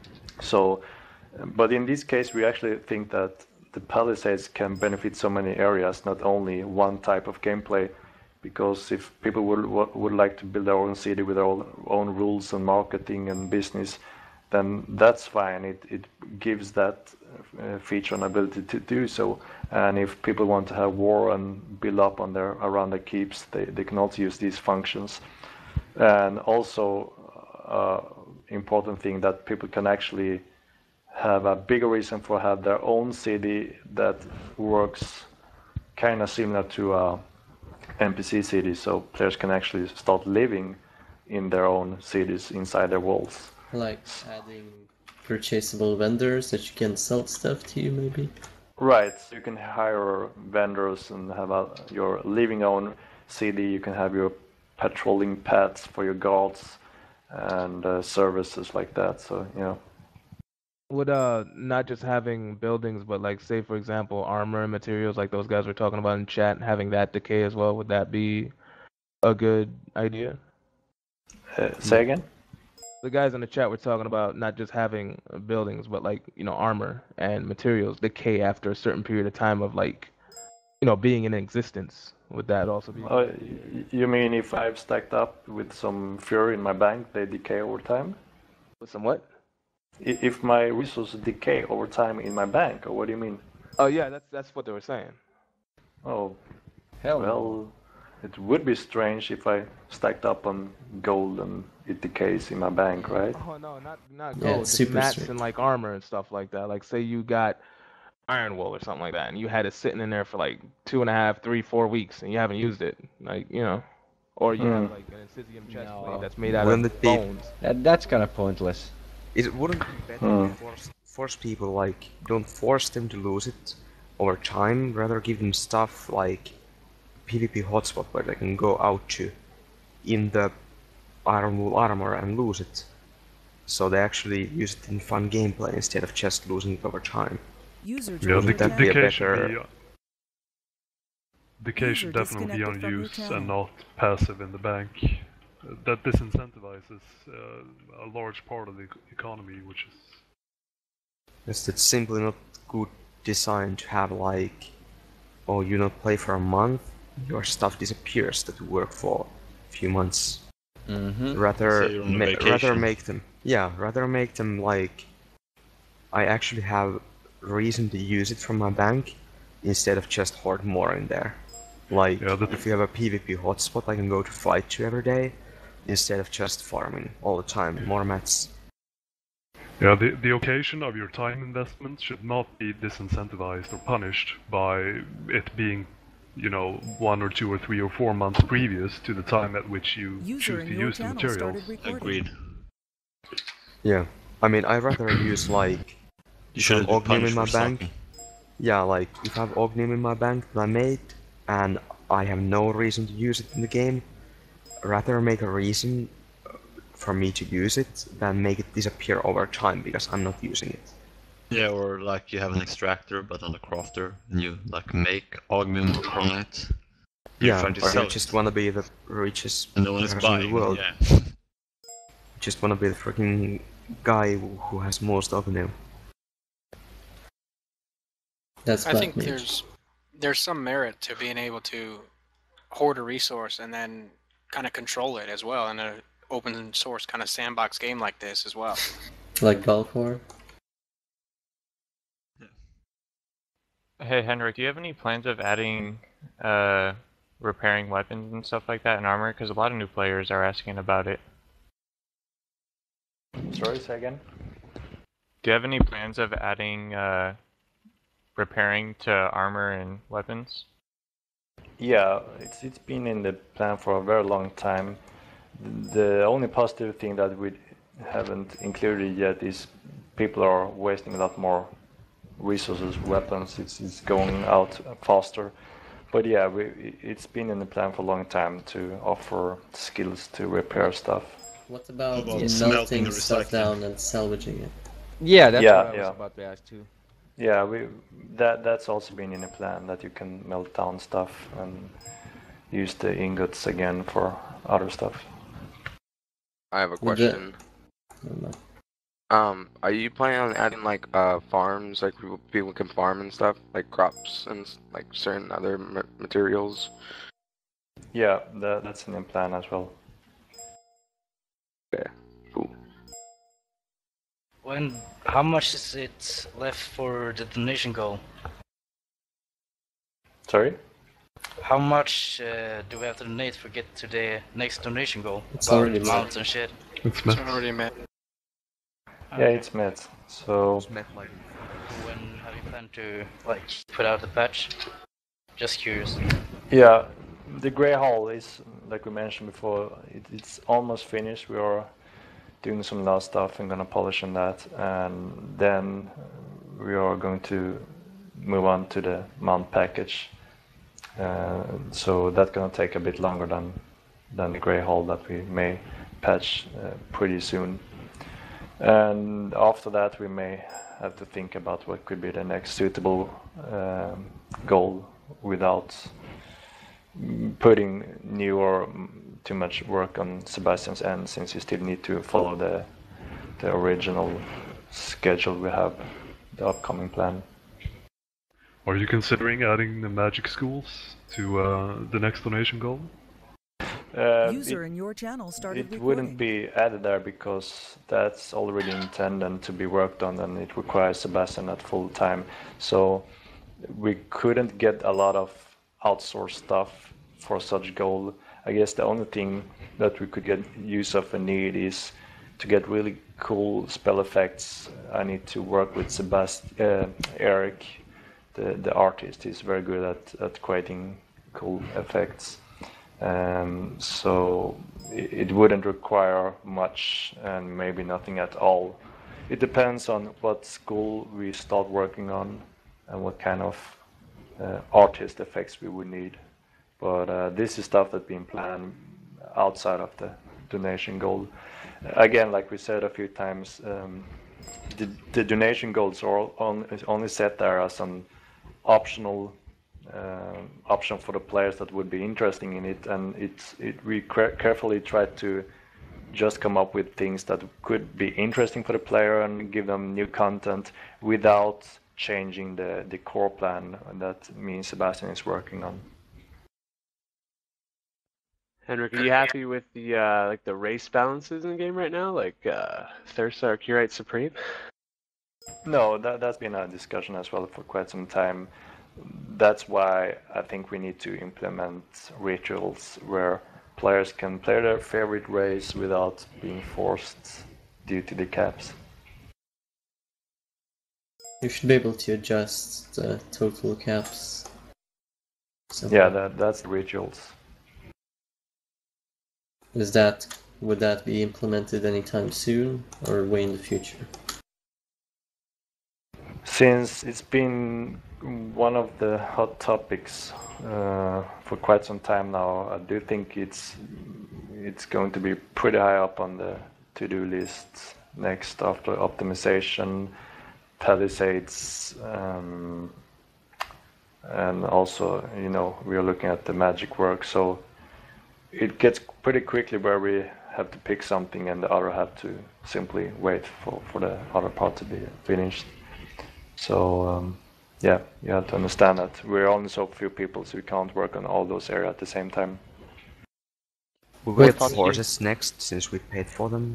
So. But in this case, we actually think that the Palisades can benefit so many areas, not only one type of gameplay. Because if people would would like to build their own city with their own rules and marketing and business, then that's fine. It it gives that uh, feature and ability to do so. And if people want to have war and build up on their around their keeps, they they can also use these functions. And also, uh, important thing that people can actually have a bigger reason for have their own city that works kind of similar to a N P C city, so players can actually start living in their own cities inside their walls. Like adding purchasable vendors that you can sell stuff to you, maybe? Right, so you can hire vendors and have a, your living own city. You can have your patrolling pets for your guards and uh, services like that, so you know. Would uh not just having buildings, but like say for example armor and materials like those guys were talking about in chat, having that decay as well, would that be a good idea? Uh, say again? The guys in the chat were talking about not just having buildings, but like you know armor and materials decay after a certain period of time of like you know being in existence. Would that also be? Uh, you mean if I've stacked up with some fury in my bank, they decay over time? With some what? If my resources decay over time in my bank, or what do you mean? Oh yeah, that's that's what they were saying. Oh, hell. Well, it would be strange if I stacked up on gold and it decays in my bank, right? Oh no, not not Yeah, gold, it's just super mats strict. and like armor and stuff like that. Like say you got iron wool or something like that, and you had it sitting in there for like two and a half, three, four weeks, and you haven't used it. Like you know, or you have Mm. like an Incisium chest No. plate that's made out Wouldn't of it be- bones. That that's kind of pointless. It wouldn't be better Hmm. to force, force people, like, don't force them to lose it over time, rather give them stuff like PvP hotspot where they can go out to in the iron wool armor and lose it. So they actually use it in fun gameplay instead of just losing it over time. User Yeah, joined the, your the channel. decay should better- be, uh, decay User should definitely be on disconnected from your use channel. and not passive in the bank. Uh, That disincentivizes uh, a large part of the ec- economy, which is Yes, it's simply not good design to have like, oh, you not play for a month, your stuff disappears that you work for a few months. Mm-hmm. Rather, So you're on a ma- rather vacation. make them, yeah, rather make them like, I actually have reason to use it from my bank instead of just hoard more in there. Like, Yeah, that- if you have a PvP hotspot I can go to fight to every day, instead of just farming all the time, more mats. Yeah, the, the occasion of your time investment should not be disincentivized or punished by it being, you know, one or two or three or four months previous to the time at which you User choose in to your use the channel materials. started recording. Agreed. Yeah, I mean, I rather use like, You if I shouldn't have be Ognium punished in my for bank. something. Yeah, like if I have Ognium in my bank that I made, and I have no reason to use it in the game, rather make a reason for me to use it than make it disappear over time because I'm not using it. Yeah, or like you have an extractor but not a crafter, and you like make augment from it. You're Yeah, trying to or sell you just wanna be the richest and no one is person in buying. the world. Yeah. Just wanna be the freaking guy who who has most Ognium. That's I black think mage. there's there's some merit to being able to hoard a resource and then kind of control it as well in an open source kind of sandbox game like this as well. Like Gulf War? Hey Henrik, do you have any plans of adding, uh, repairing weapons and stuff like that in armor? Because a lot of new players are asking about it. Sorry, say again? Do you have any plans of adding, uh, repairing to armor and weapons? Yeah, it's it's been in the plan for a very long time. The only positive thing that we haven't included yet is people are wasting a lot more resources, weapons. It's it's going out faster. But yeah, we, it's been in the plan for a long time to offer skills to repair stuff. What about about melting melting and stuff recycling? down and salvaging it? Yeah, that's yeah, what I was yeah. about to ask too. Yeah, we that that's also been in the plan that you can melt down stuff and use the ingots again for other stuff. I have a Would that- question. Um, are you planning on adding like uh farms, like people, people can farm and stuff, like crops and s- like certain other ma materials? Yeah, that, that's in the plan as well. Okay, cool. When, how much is it left for the donation goal? Sorry? How much uh, do we have to donate for get to the next donation goal? It's About already met. mounts and shit. It's It's met. already met. Yeah, it's met. So When have you planned to like put out the patch? Just curious. yeah, the Grey Hall is, like we mentioned before, it, it's almost finished. We are doing some last stuff and gonna polish on that, and then we are going to move on to the mount package. Uh, so that's gonna take a bit longer than than the Grey Hall that we may patch uh, pretty soon. And after that, we may have to think about what could be the next suitable um, goal without putting new or too much work on Sebastian's end, since you still need to follow the the original schedule we have, the upcoming plan. Are you considering adding the magic schools to uh, the next donation goal? Uh, User it- in your channel started It recording. wouldn't be added there because that's already intended to be worked on, and it requires Sebastian at full time. So we couldn't get a lot of outsourced stuff for such goal. I guess the only thing that we could get use of and need is to get really cool spell effects. I need to work with Sebastian, uh, Eric, the the artist. He's very good at at creating cool effects. Um, so it, it wouldn't require much and maybe nothing at all. It depends on what school we start working on and what kind of uh, artist effects we would need. But uh, this is stuff that's been planned outside of the donation goal. Again, like we said a few times, um, the, the donation goals are all on, is only set there as an optional uh, option for the players that would be interested in it, and it's it we cre- carefully try to just come up with things that could be interesting for the player and give them new content without changing the the core plan that me and Sebastian is working on. Henrik, are you happy with the uh, like the race balances in the game right now? Like uh, Thursa or Curate Supreme? No, that that's been a discussion as well for quite some time. That's why I think we need to implement rituals where players can play their favorite race without being forced due to the caps. You should be able to adjust the total caps. somehow. Yeah, that that's the rituals. Is that would that be implemented anytime soon or way in the future? Since it's been one of the hot topics uh, for quite some time now, I do think it's it's going to be pretty high up on the to-do list next after optimization, palisades, um, and also, you know, we are looking at the magic work. So it gets pretty quickly where we have to pick something and the other have to simply wait for, for the other part to be finished. So um, yeah, you have to understand that we're only so few people, so we can't work on all those areas at the same time. Will we get horses next, since we paid for them?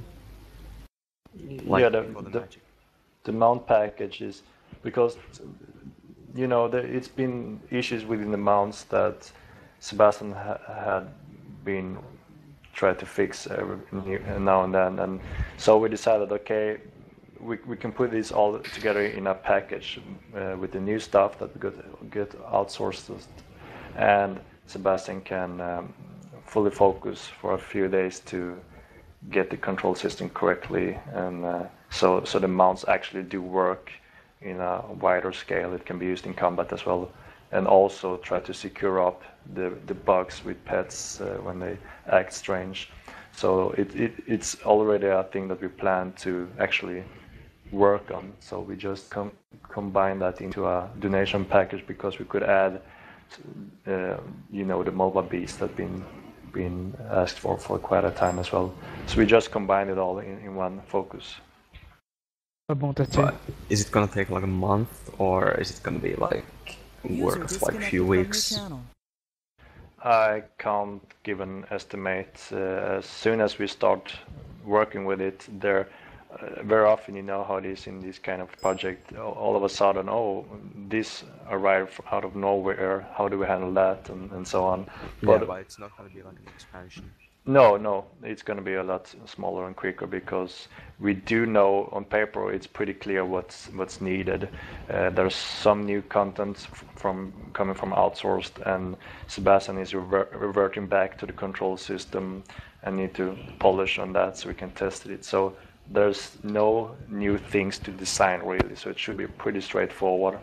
Like yeah, the, for the the, magic. the mount package is because you know, the, it's been issues within the mounts that Sebastian ha had been trying to fix every, now and then, and so we decided, okay, we we can put this all together in a package uh, with the new stuff that we got get outsourced, and Sebastian can um, fully focus for a few days to get the control system correctly, and uh, so so the mounts actually do work in a wider scale. It can be used in combat as well, and also try to secure up the the bugs with pets uh, when they act strange. So it, it it's already a thing that we plan to actually work on. So we just com combine that into a donation package, because we could add, uh, you know, the mobile beast that been been asked for for quite a time as well. So we just combine it all in, in one focus. But is it gonna take like a month, or is it gonna be like work of like a few weeks? I can't give an estimate. Uh, as soon as we start working with it, there uh, very often, you know how it is in this kind of project. All of a sudden, oh, this arrived out of nowhere. How do we handle that, and, and so on. But, yeah, but it's not gonna be like an expansion. No, no, it's going to be a lot smaller and quicker, because we do know on paper it's pretty clear what's what's needed. Uh, there's some new content from coming from outsourced, and Sebastian is rever reverting back to the control system and need to polish on that so we can test it. So there's no new things to design really, so it should be pretty straightforward.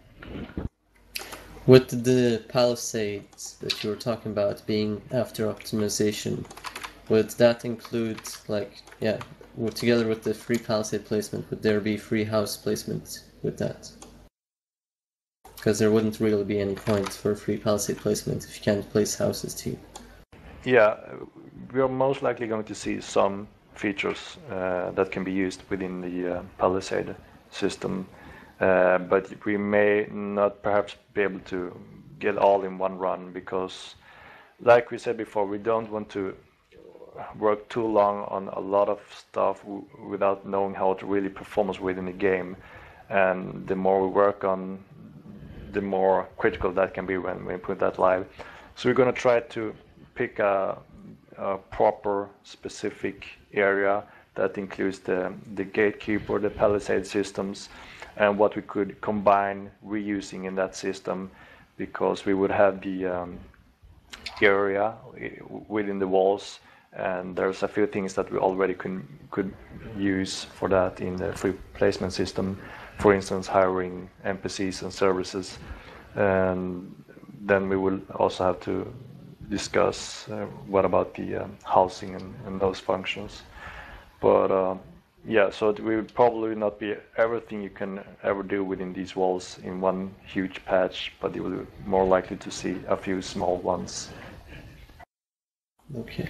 With the palisades that you were talking about being after optimization, would that include, like, yeah, together with the free palisade placement, would there be free house placement with that? Because there wouldn't really be any point for free palisade placement if you can't place houses too. Yeah, we are most likely going to see some features uh, that can be used within the uh, palisade system. Uh, but we may not perhaps be able to get all in one run, because, like we said before, we don't want to work too long on a lot of stuff w without knowing how it really performs within the game. And the more we work on, the more critical that can be when we put that live. So we're going to try to pick a, a proper, specific area that includes the, the gatekeeper, the palisade systems, and what we could combine reusing in that system, because we would have the um, area within the walls, and there's a few things that we already could, could use for that in the free placement system. For instance, hiring N P Cs and services. And then we will also have to discuss uh, what about the um, housing and, and those functions. But uh, yeah, so it will probably not be everything you can ever do within these walls in one huge patch, but you will be more likely to see a few small ones. Okay.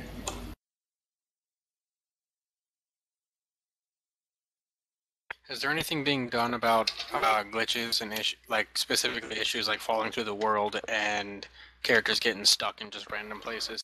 Is there anything being done about uh, glitches and issue, like specifically issues like falling through the world and characters getting stuck in just random places?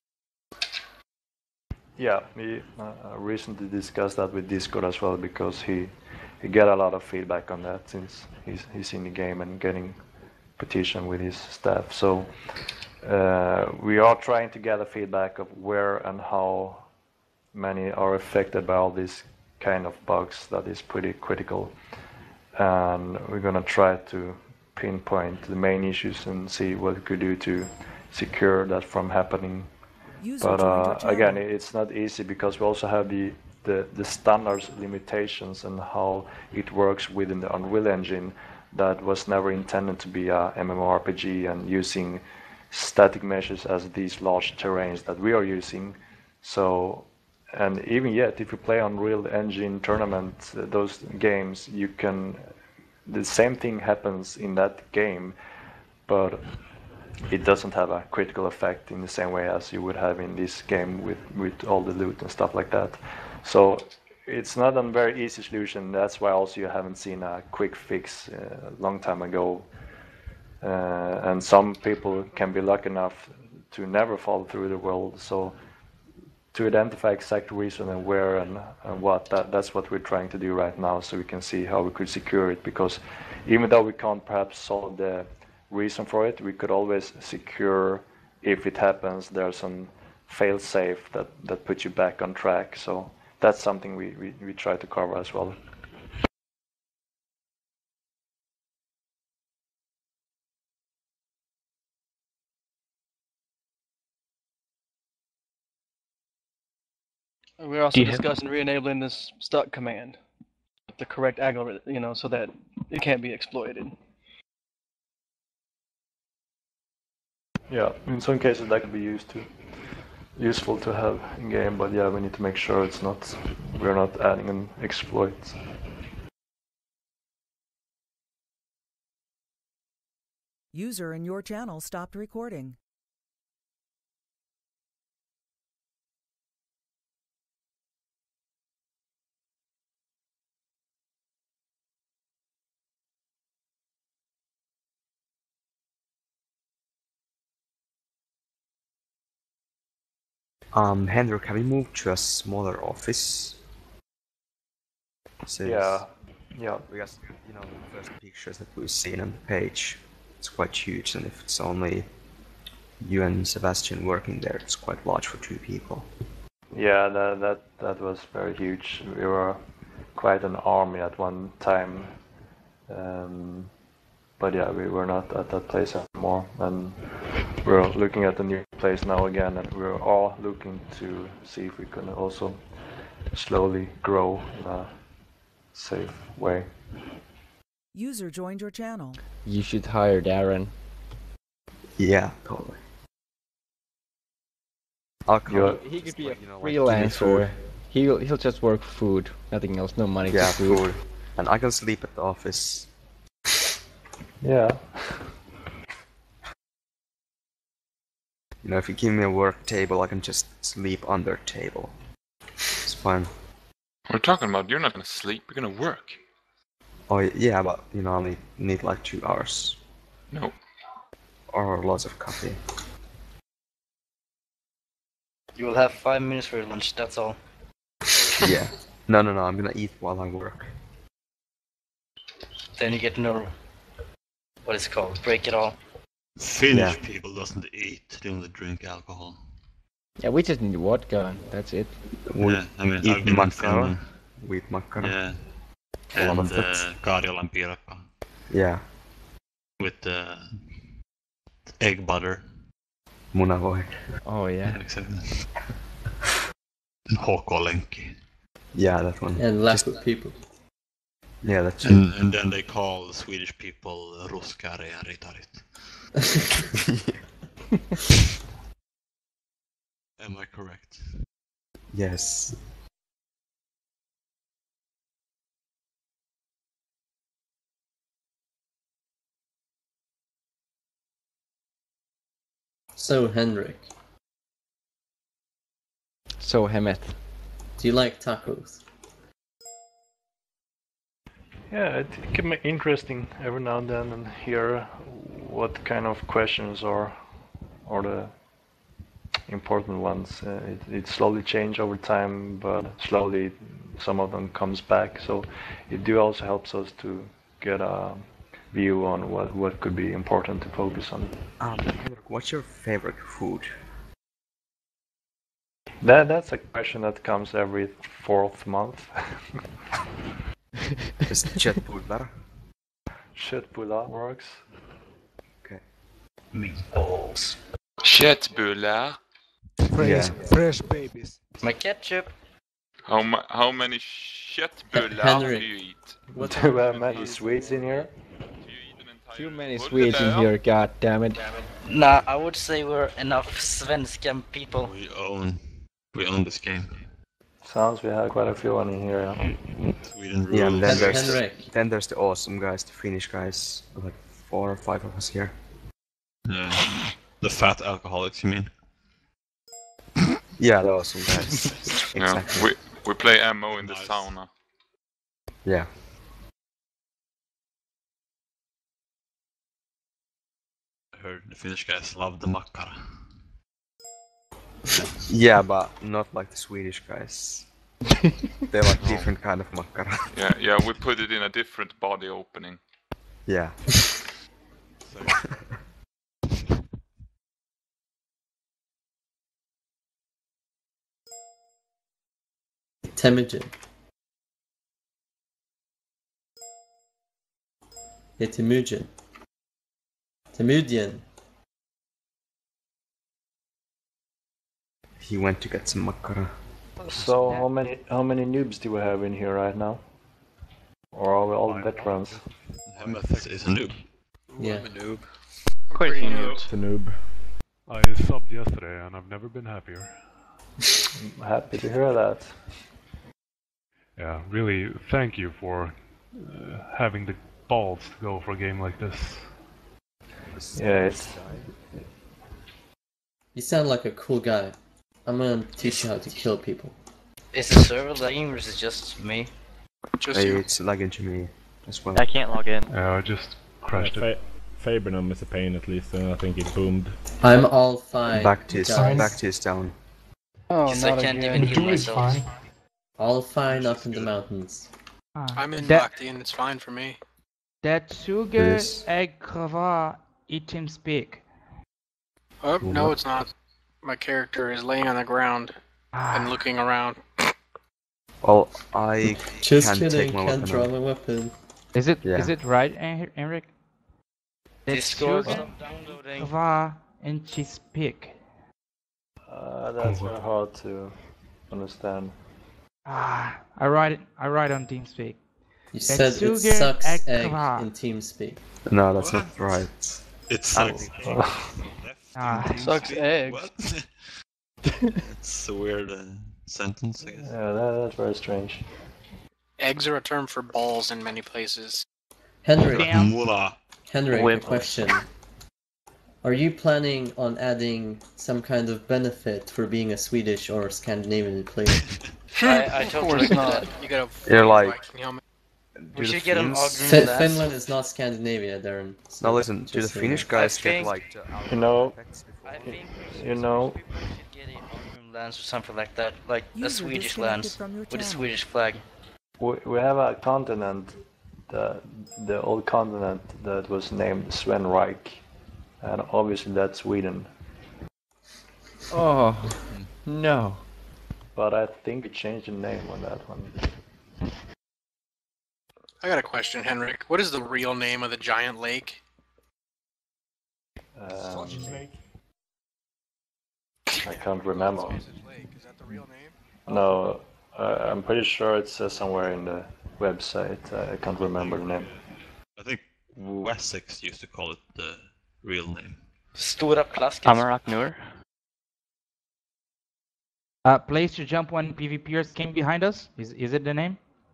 Yeah, we uh, recently discussed that with Discord as well, because he he got a lot of feedback on that since he's he's in the game and getting petition with his staff. So uh, we are trying to gather feedback of where and how many are affected by all these kind of bugs that is pretty critical, and we're gonna try to pinpoint the main issues and see what we could do to secure that from happening. User But joined your uh, channel. again, it's not easy, because we also have the, the, the standards limitations and how it works within the Unreal Engine that was never intended to be a MMORPG and using static meshes as these large terrains that we are using. So, and even yet, if you play Unreal Engine tournament, uh, those games, you can, the same thing happens in that game, but it doesn't have a critical effect in the same way as you would have in this game with, with all the loot and stuff like that. So it's not a very easy solution. That's why also you haven't seen a quick fix uh, a long time ago. Uh, and some people can be lucky enough to never fall through the world. So to identify exact reason and where and, and what, that, that's what we're trying to do right now, so we can see how we could secure it, because even though we can't perhaps solve the reason for it, we could always secure, if it happens, there's some fail-safe that, that puts you back on track. So that's something we, we, we try to cover as well. We're also Do you have- discussing re-enabling this stuck command, with the correct algorithm, you know, so that it can't be exploited. Yeah, in some cases that could be used to useful to have in game, but yeah, we need to make sure it's not, we're not adding an exploit. User in your channel stopped recording. Um, Henrik, have you moved to a smaller office? Since, Yeah, yeah. Because, you know, the first pictures that we've seen on the page, it's quite huge, and if it's only you and Sebastian working there, it's quite large for two people. Yeah, that, that, that was very huge. We were quite an army at one time. Um, but yeah, we were not at that place anymore. And we're looking at a new place now again, and we're all looking to see if we can also slowly grow in a safe way. User joined your channel. You should hire Darren. Yeah, totally. I'll come. He, he could be a you know, like, freelancer. He'll he'll just work food, nothing else, no money. Yeah, to food. food. And I can sleep at the office. Yeah. You know, if you give me a work table, I can just sleep under table. It's fine. What are you talking about? You're not gonna sleep, you're gonna work. Oh yeah, but you know, I only need like two hours. No. Or lots of coffee. You will have five minutes for your lunch, that's all. Yeah. No, no, no, I'm gonna eat while I work. Then you get to know what it's called, break it all. Finnish Yeah. people doesn't eat, they only drink alcohol. Yeah, we just need vodka. That's it. We Yeah, I mean, eat I've been in makkara. Finland. We eat makkara. Yeah. A lot And of it. uh, Karjalan piirakka. Yeah. With uh, egg butter. Munavoi. Oh yeah. Exactly. Hokolenki. Yeah, that one. And laugh with people. Yeah, that's And, and then they call the Swedish people uh, ruskare ja ritarit. Am I correct? Yes. So, Henrik, So Hemet. do you like tacos? Yeah, it, it can be interesting every now and then and hear what kind of questions are are the important ones. Uh, it, it slowly change over time, but slowly some of them comes back. So it do also helps us to get a view on what, what could be important to focus on. Um, Henrik, what's your favorite food? That that's a question that comes every fourth month. Is köttbullar? Köttbullar works. Okay. Meatballs. Köttbullar. Fresh, Yeah. fresh babies. My ketchup. How ma how many köttbullar Henrik. do you eat? What Do we have many sweets in here? Too many Swedes in here, god damn it. Nah, I would say we're enough svenska people. We own, we own this game. Sounds we have quite a few on in here. Yeah. Sweden rules. Yeah, and then Hen- there's, Henrik. then there's the awesome guys, the Finnish guys, like four or five of us here. Yeah. The fat alcoholics, you mean? Yeah, the awesome guys. Yeah, Exactly. we we play M O in the Nice. sauna. Yeah. I heard the Finnish guys love the makkara. Yeah, but not like the Swedish guys. They're like different kind of makkara. Yeah, yeah, we put it in a different body opening. Yeah. Temujin. Yeah, Temujin. Temujin. He went to get some makkara. So how many how many noobs do we have in here right now? Or are we all veterans? Hemeth is a noob. Yeah. I'm a noob. Quite a few noobs. It's a noob. I subbed yesterday and I've never been happier. I'm happy to hear that. Yeah, really thank you for uh, having the balls to go for a game like this. Yeah, it's... You sound like a cool guy. I'm gonna teach you how to kill people. Is the server lagging or is it just me? Just Hey, you. it's lagging to me as well. I can't log in. Yeah, I just crashed Yeah, it. Fa Fabernum is a pain at least, and I think it boomed. I'm all fine. Back to his, guys. back to his town. Oh, Because I not can't again. even heal myself. All fine up in the mountains. I'm in That- Bhakti and it's fine for me. That sugar Yes. egg cover eat Teamspeak. Oh, no, it's not. My character is laying on the ground and looking around. Well, I Just can't kidding, take my can't weapon draw out. my weapon. Is it Yeah. is it right, Hen- Henrik? That Discord, sugar stop downloading. cover and Teamspeak. Uh, that's very hard to understand. Ah, I write it. I write on Teamspeak. You That said it sugar sucks egg egg cover. in Teamspeak. No, that's not right. It I don't sucks. think- Ah. Sucks eggs. What? It's a weird uh, sentence, I guess. Yeah, that, that's very strange. Eggs are a term for balls in many places. Henrik, Damn. Moolah. Henrik, a Whip. question. Are you planning on adding some kind of benefit for being a Swedish or Scandinavian player? I, I Of totally course get not. that. You got a You're like- Viking helmet. We Do the should get an Finns- Ogden Fin- lance. Finland is not Scandinavia, Darren. so Now listen, do the just so you Finnish know. guys I get think- like the You know, I think you know, we should get an Ogden lance or something like that, like a User Swedish disconnected lance from your with a channel. Swedish flag. we, we have a continent, the, the old continent that was named Svenreich, and obviously that's Sweden. Oh, no. But I think we changed the name on that one. I got a question, Henrik. What is the real name of the giant lake? Um, I can't remember. Sausage Lake. Is that the real name? No, uh, I'm pretty sure it says somewhere in the website. Uh, I can't remember the name. I think Wessex used to call it the real name. Stora Plaskis. Amarak Nur. Uh, place to jump when PvPers came behind us. Is is it the name?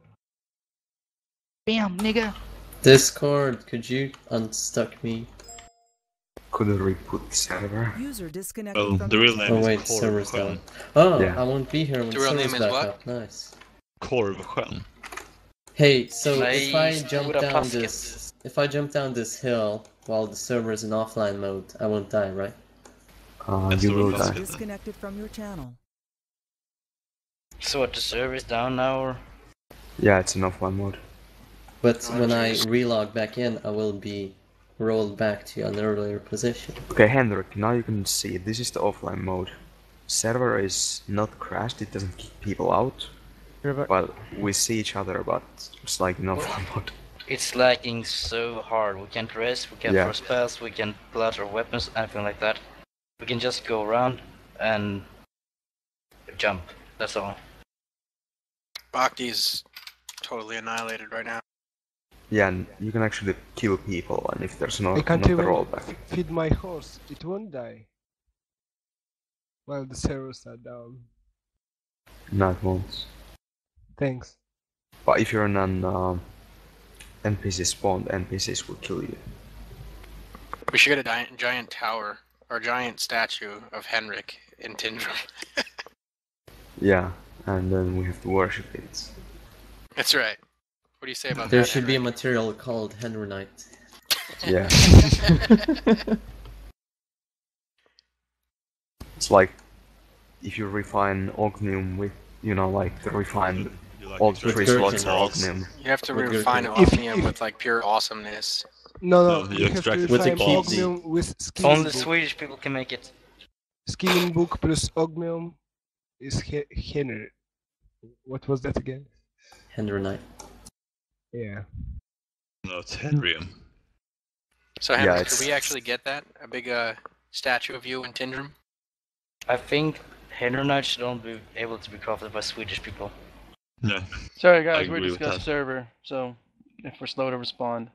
Bam, nigga. Discord, could you unstuck me? Could have reboot the server. User disconnected Well, from the your real name Oh is wait, Korvsjön. server's down. Oh, Yeah. I won't be here when The real server's name is back what? up. Nice. Korvsjön. Hey, so if I Nice, jump Stora down Plaskis. this, if I jump down this hill while the server is in offline mode, I won't die, right? Uh, That's you the will real die. name. disconnected from your channel. So what, the server is down now or? Yeah, it's in offline mode. But Oh, when I jeez. relog back in, I will be rolled back to an earlier position. Okay, Henrik, now you can see this is the offline mode. Server is not crashed, it doesn't kick people out. Well, we see each other, but it's like in offline mode. It's lagging so hard. We can't rest, we can't Yeah. throw spells, we can't pull out our weapons, anything like that. We can just go around and jump. That's all. Bhakti's totally annihilated right now. Yeah, and you can actually kill people, and if there's I not, can't not a even rollback. feed my horse. It won't die. While the servers are down. No, it won't. Thanks. But if you're in an um, N P C spawn, N P Cs will kill you. We should get a giant, giant tower or giant statue of Henrik in Tindrum. Yeah, and then we have to worship it. That's right. What do you say about There that? should be a material called Henronite. Yeah. It's like if you refine ognium with, you know, like the refined like all the extract three the slots are balls. ognium. You have to With refine gherkin. Ognium with like pure awesomeness. No, no, No, you you have to extract With the refine key- Ognium with scheming Only book. Swedish people can make it. Scheming book plus Ognium is he Henry. What was that again? Henry. Yeah. No, it's Henrium. So Yeah, Henrik, it's- could we actually get that? A big uh, statue of you in Tindrum? I think Henry should only be able to be crafted by Swedish people. Yeah. Sorry I guys, we're agree with discussing that. server, so if we're slow to respond.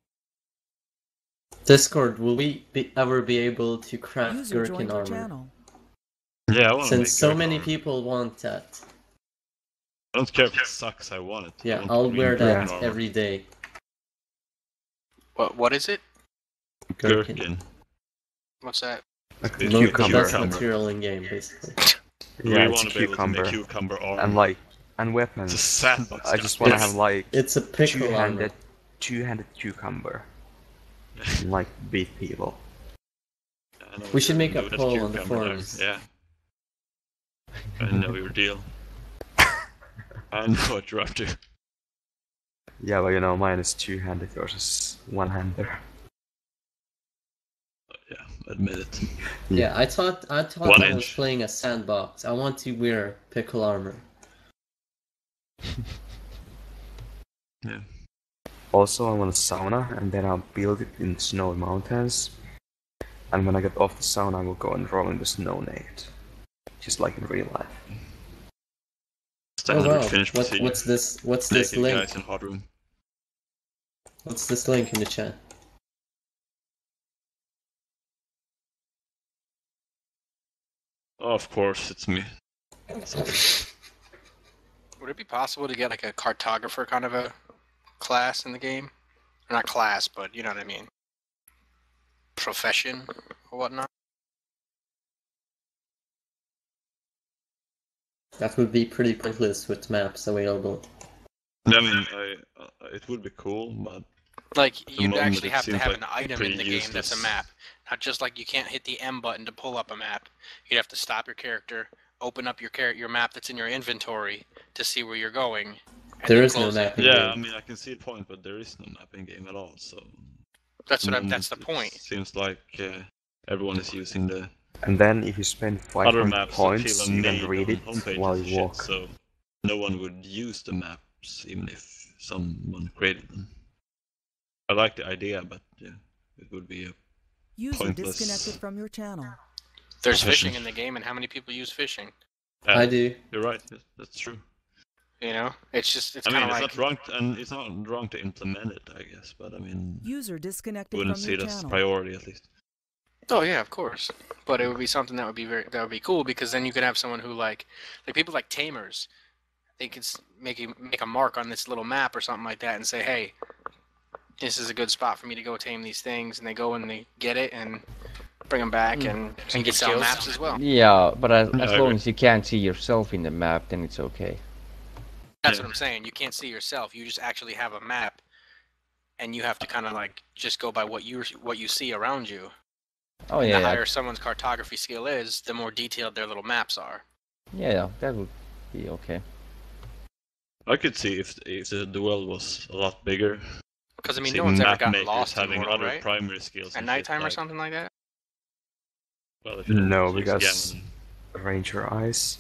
Discord, will we be, ever be able to craft User gherkin joined your armor? channel. Yeah, I want to Since make so gherkin many armor. people want that. I don't care if it sucks, I want it. I Yeah, want I'll green wear gherkin that armor. every day. What? What is it? Gherkin. Gherkin. What's that? Like It's the the cucumber. Best cucumber. material in game, basically. Yeah, we it's want to be able to cucumber. make cucumber armor. And like, and weapons. It's a sandbox. I just want to It's- have like it's a pickle two-handed, armor. two-handed cucumber. And, like beat people. I know We should make a do that poll on the cucumber there. forums. Yeah. I know your deal. I know what you're up to. Yeah, but you know, mine is two-handed versus one-hander. Yeah, admit it. Yeah, I thought I thought One I was inch. playing a sandbox. I want to wear pickle armor. Yeah. Also, I want a sauna, and then I'll build it in snowy mountains. And when I get off the sauna, I will go and roll in the snow naked. Just like in real life. Standard Oh, wow. Finnish What, procedure. what's this? What's this Naked link? guys in hot room. What's this link in the chat? Oh, of course, it's me. Would it be possible to get like a cartographer kind of a class in the game? Or not class, but you know what I mean. Profession or whatnot. That would be pretty pointless with maps available. I mean, I, uh, it would be cool, but Like the you'd moment actually it have to seems have like an item in pretty the game that's a useless. map. Not just like you can't hit the M button to pull up a map. You'd have to stop your character, open up your char- your map that's in your inventory to see where you're going. and There then is no close it. map in Yeah, game. I mean, I can see the point, but there is no mapping game at all, so... That's what the I'm- that's the moment point. It seems like uh, everyone is using the And then if you spend five other hundred maps points, that feel you made can read on it homepages while and you shit, walk. so no one would use the maps even if someone created them. I like the idea, but yeah, it would be a User pointless... disconnected from your channel. There's profession. fishing in the game, and how many people use fishing? Uh, I do. You're right, that's- that's true. You know, it's just it's I kind mean, of it's like not wrong, to, and it's not wrong to implement it, I guess, but I mean, User disconnected wouldn't from see your it as a channel. priority at least. Oh yeah, of course. But it would be something that would be very that would be cool because then you could have someone who like like people like tamers. They could s- make a, make a mark on this little map or something like that and say, hey, this is a good spot for me to go tame these things, and they go and they get it and bring them back Mm. and Some and get good sell skills. maps as well. Yeah, but as, Yeah, as I long agree. as you can't see yourself in the map, then it's okay. That's what I'm saying. You can't see yourself. You just actually have a map, and you have to kind of like just go by what you what you see around you. Oh and yeah, the yeah. higher someone's cartography skill is, the more detailed their little maps are. Yeah, yeah, that would be okay. I could see if if the, the world was a lot bigger. 'Cause, I mean, see no one's ever map gotten makers lost in having Mortal, other right? primary skills At and shit, nighttime or like- something like that. Well, if you don't No, use because gammon. Ranger Eyes.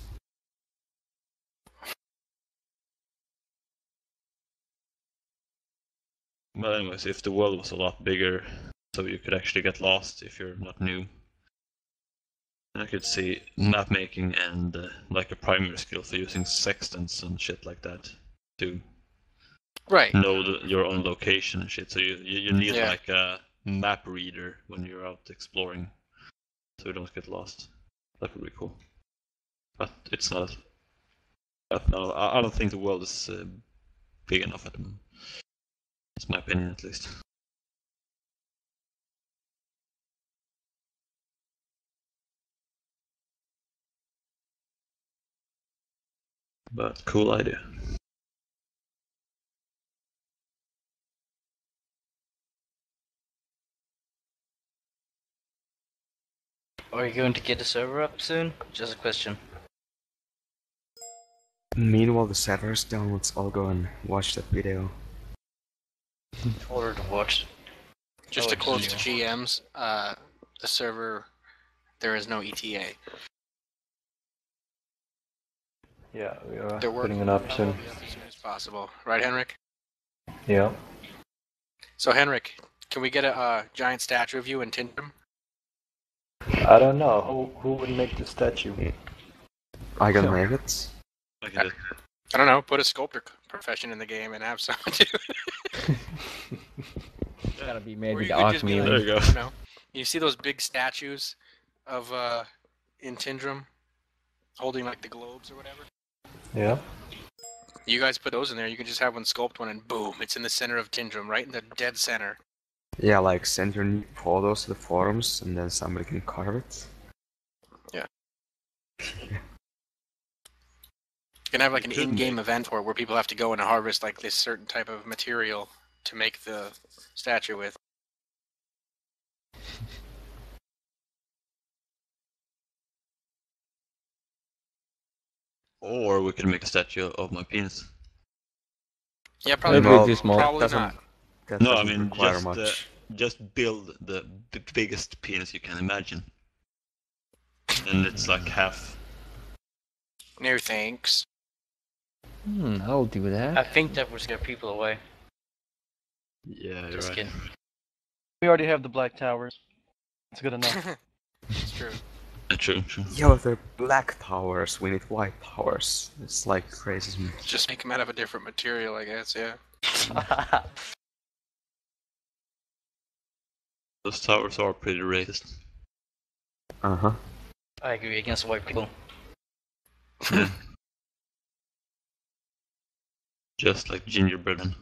But anyways, if the world was a lot bigger, so you could actually get lost if you're not new, I could see map making and uh, like a primary skill for using sextants and shit like that to Right. know the, your own location and shit. So you you, you need Yeah. like a map reader when you're out exploring, so you don't get lost. That would be cool. But it's not. But no, I I don't think the world is uh, big enough at the moment. That's my opinion, at least. But cool idea. Are you going to get the server up soon? Just a question. Meanwhile, the server's down. Let's all go and watch that video. Order to watch. Just Oh, to quote it's the G Ms, uh, the server, there is no E T A. Yeah, we are They're putting working it on up it soon. as soon as possible. Right, Henrik? Yeah. So, Henrik, can we get a uh, giant statue of you in Tindrum? I don't know. Who, who would make the statue? I can make it. I can do it. I don't know, put a sculptor profession in the game and have someone do it. Gotta be made Or with you the could just be Archmele. like, There you go. you know, you see those big statues of uh in Tindrum holding like the globes or whatever? Yeah. You guys put those in there, you can just have one sculpt one and boom, it's in the center of Tindrum, right in the dead center. Yeah, like send your new photos to the forums and then somebody can carve it. Yeah. You can have like an in-game event where, where people have to go and harvest like this certain type of material to make the statue with. Or we can make a statue of my penis. Yeah, probably That'd be not. too small. Probably doesn't- not. That No, I doesn't mean require just uh, much. just build the b biggest penis you can imagine, and it's like half. No thanks. Hmm, I'll do I that. think that would scare people away. Yeah, you're Just right. kidding. We already have the Black Towers. It's good enough. It's true. Uh, true, true. Yo, they're black towers. We need white towers. It's like racism. Just make them out of a different material, I guess, yeah. Those towers are pretty racist. Uh huh. I agree against white people. Yeah. Just like gingerbread men.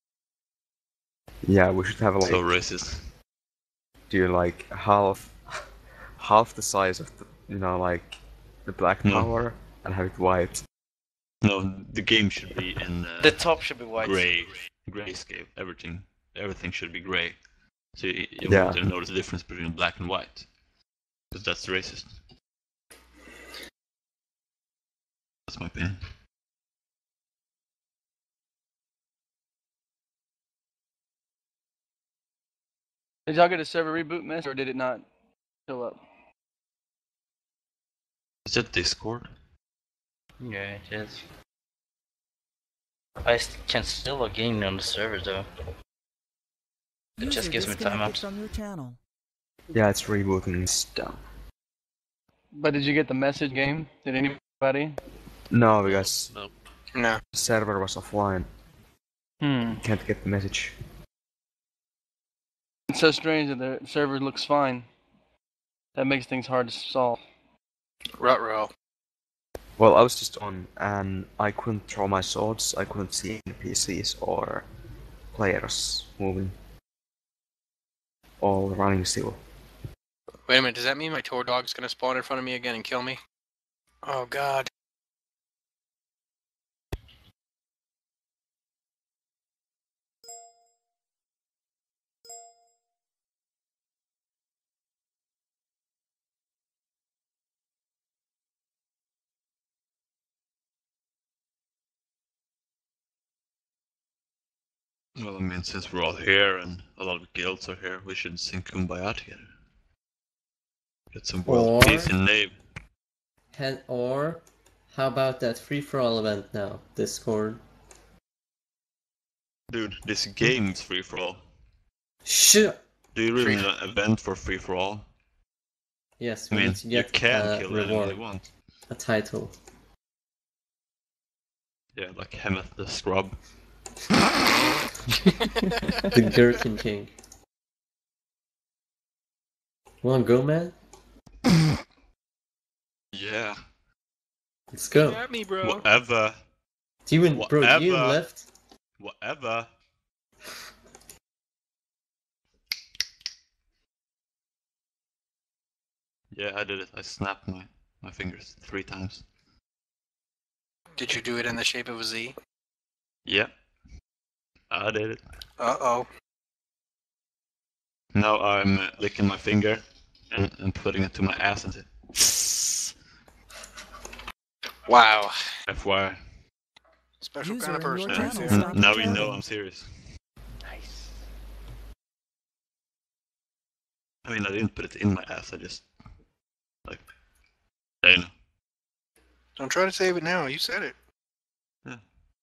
Yeah, we should have like So racist. do like half half the size of the, you know, like the black No. tower and have it white. No, the game should be in uh, The top should be white. gray, grayscale. Everything, everything should be gray. So you, you Yeah. won't notice the difference between black and white, because that's racist. That's my opinion. Did y'all get a server reboot mess or did it not show up? Is that Discord? Yeah, it is. I st- can still log in on the server though. It User just gives me disconnected timeout. from your channel. Yeah, it's rebooting. It's done. But did you get the message game? Did anybody? No, because No. No. the server was offline. Hmm. Can't get the message. It's so strange that the server looks fine. That makes things hard to solve. Ruh-roh. Well, I was just on and I couldn't throw my swords. I couldn't see any P Cs or players moving. All running still. Wait a minute, does that mean my tour dog's gonna spawn in front of me again and kill me? Oh god. Well, I mean, since we're all here and a lot of guilds are here, we should sing Kumbaya together. Get some world Or- peace in name. Hen- or how about that free for all event now? Discord. Dude, this game's free for all. Shit. Do you really need an event for free for all? Yes, I we mean, need to you get can a kill anyone you reward, want. a title. Yeah, like Hemeth the Scrub. The Gherkin King. Wanna go, man? Yeah. Let's go. At me, bro. Whatever. Do you and bro, you Whatever. left? Whatever. Yeah, I did it. I snapped my, my fingers three times. Did you do it in the shape of a Z? Yeah. I did it. Uh-oh. Now I'm uh, licking my finger and, and putting it to my ass and say, Wow. F Y I. Special User kind of in your person. channel right N- stopped now we know recording. I'm serious. Nice. I mean, I didn't put it in my ass. I just like, yeah, you know. Don't try to save it now. You said it. Yeah.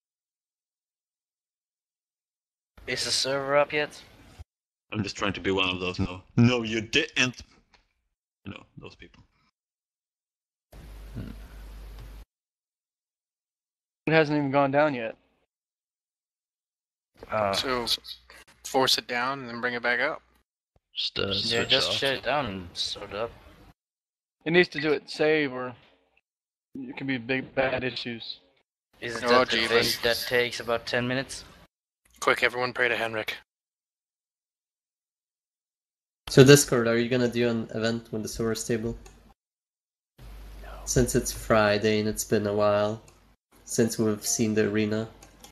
Is the server up yet? I'm just trying to be one of those. No, no, you didn't. You know, those people. It hasn't even gone down yet. Uh, So force it down and then bring it back up. Just, uh, yeah, switch just off. shut it down and start it up. It needs to do it save, or it can be big bad issues. Is it Oh, that the Jeebus. thing that takes about ten minutes? Quick, everyone pray to Henrik. So Discord, are you gonna do an event when the server is stable? No. Since it's Friday and it's been a while since we've seen the arena.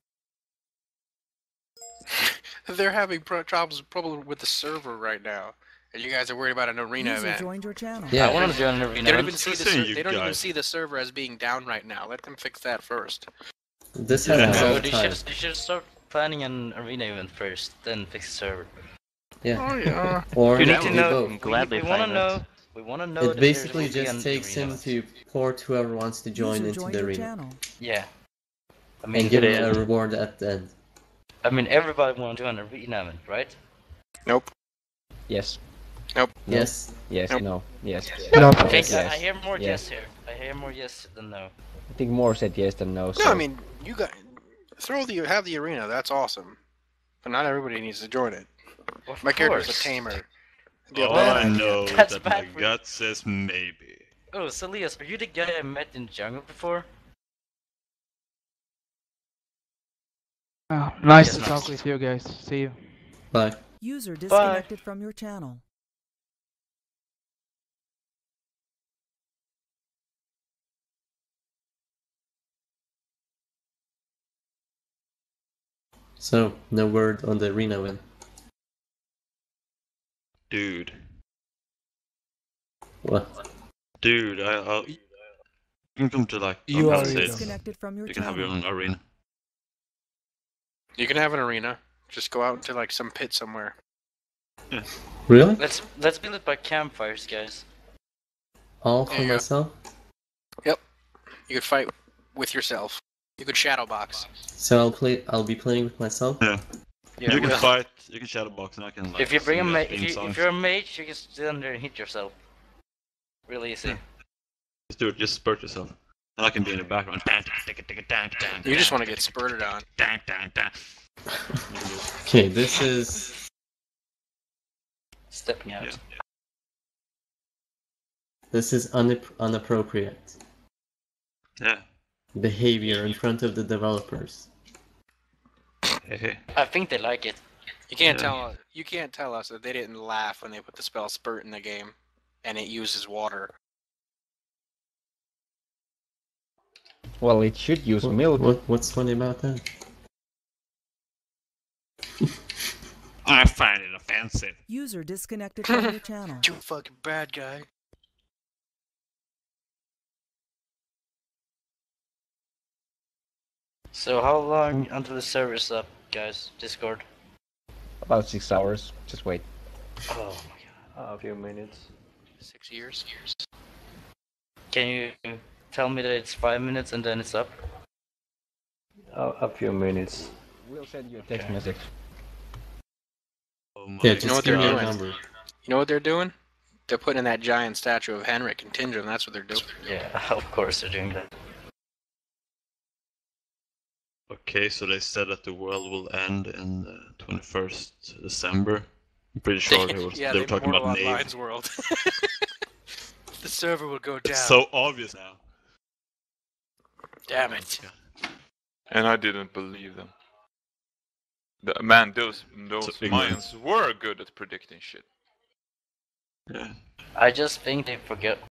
They're having pro- troubles probably with the server right now, and you guys are worried about an arena User event. joined your channel. Yeah. I want to do an arena They don't event. even see the Listen, ser- you they don't even guys. see the server as being down right now. Let them fix that first. This Yeah. happens all No, the they time. should, they should start planning an arena event first, then fix the server. Yeah. Oh yeah. Or You it need could to be know. both. We, Gladly we want to find know. it. We want to know It that basically there will be just an takes arena him event. to port whoever wants to join User into joined the your arena. channel. Yeah. I mean, And give it him a is. reward at the end. I mean, everybody want to do an arena event, right? Nope. Yes. Nope. No. Yes. Yes. Nope. No. Yes. No. I think Yes. I, Yes. I hear more Yes. yes here. I hear more yes than no. I think more said yes than no. No, So I mean you got throw the have the arena. That's awesome, but not everybody needs to join it. Of My character's a course. tamer. It'd be a All bad I idea. know That's that my bad for you. gut says maybe. Oh, so Elias, are you the guy I met in the jungle before? Oh, nice Yes, to nice. talk with you guys. See you. Bye. User disconnected from your channel. So, no word on the arena win. Dude. What? Dude, I, I'll... You can come to like... You I'll are say it. Disconnected from your You can have your channel. own arena. You can have an arena. Just go out into like some pit somewhere. Yeah. Really? Let's let's build it by campfires, guys. All There for you go. myself? Yep. You could fight with yourself. You could shadow box. So I'll play. I'll be playing with myself. Yeah. Yeah, you can well, fight, you can shadow box, and I can like... If you bring a sing ma- the if theme you songs. if you're a mage, you can stand there and hit yourself. Really easy. Yeah. Just do it, just spurt yourself. And I can be in the background. You just want to get spurted on. Okay, this is Stepping out. Yeah. this is un- inappropriate Yeah. behavior in front of the developers. Hey, hey. I think they like it. You can't Yeah. tell you can't tell us that they didn't laugh when they put the spell spurt in the game, and it uses water. well, it should use What, milk. what what's funny about that? I find it offensive. User disconnected from your channel. You fucking bad guy. So how long until the server's up, guys? Discord. About six hours. Just wait. Oh my A few minutes. Six years. Years. Can you tell me that it's five minutes and then it's up? A, a few minutes. We'll send you a text message. Oh my Yeah, You know just what give they're me a doing? number. You know what they're doing? They're putting in that giant statue of Henrik and Tindra, and that's what they're doing. Yeah, of course they're doing that. Okay, so they said that the world will end in the twenty-first December. I'm pretty sure they were, yeah, they they were talking Mortal about Nave. Online's world. The server will go down. It's so obvious now. Damn it. And I didn't believe them. The, man, those those So ignorant. Mayans were good at predicting shit. Yeah. I just think they forget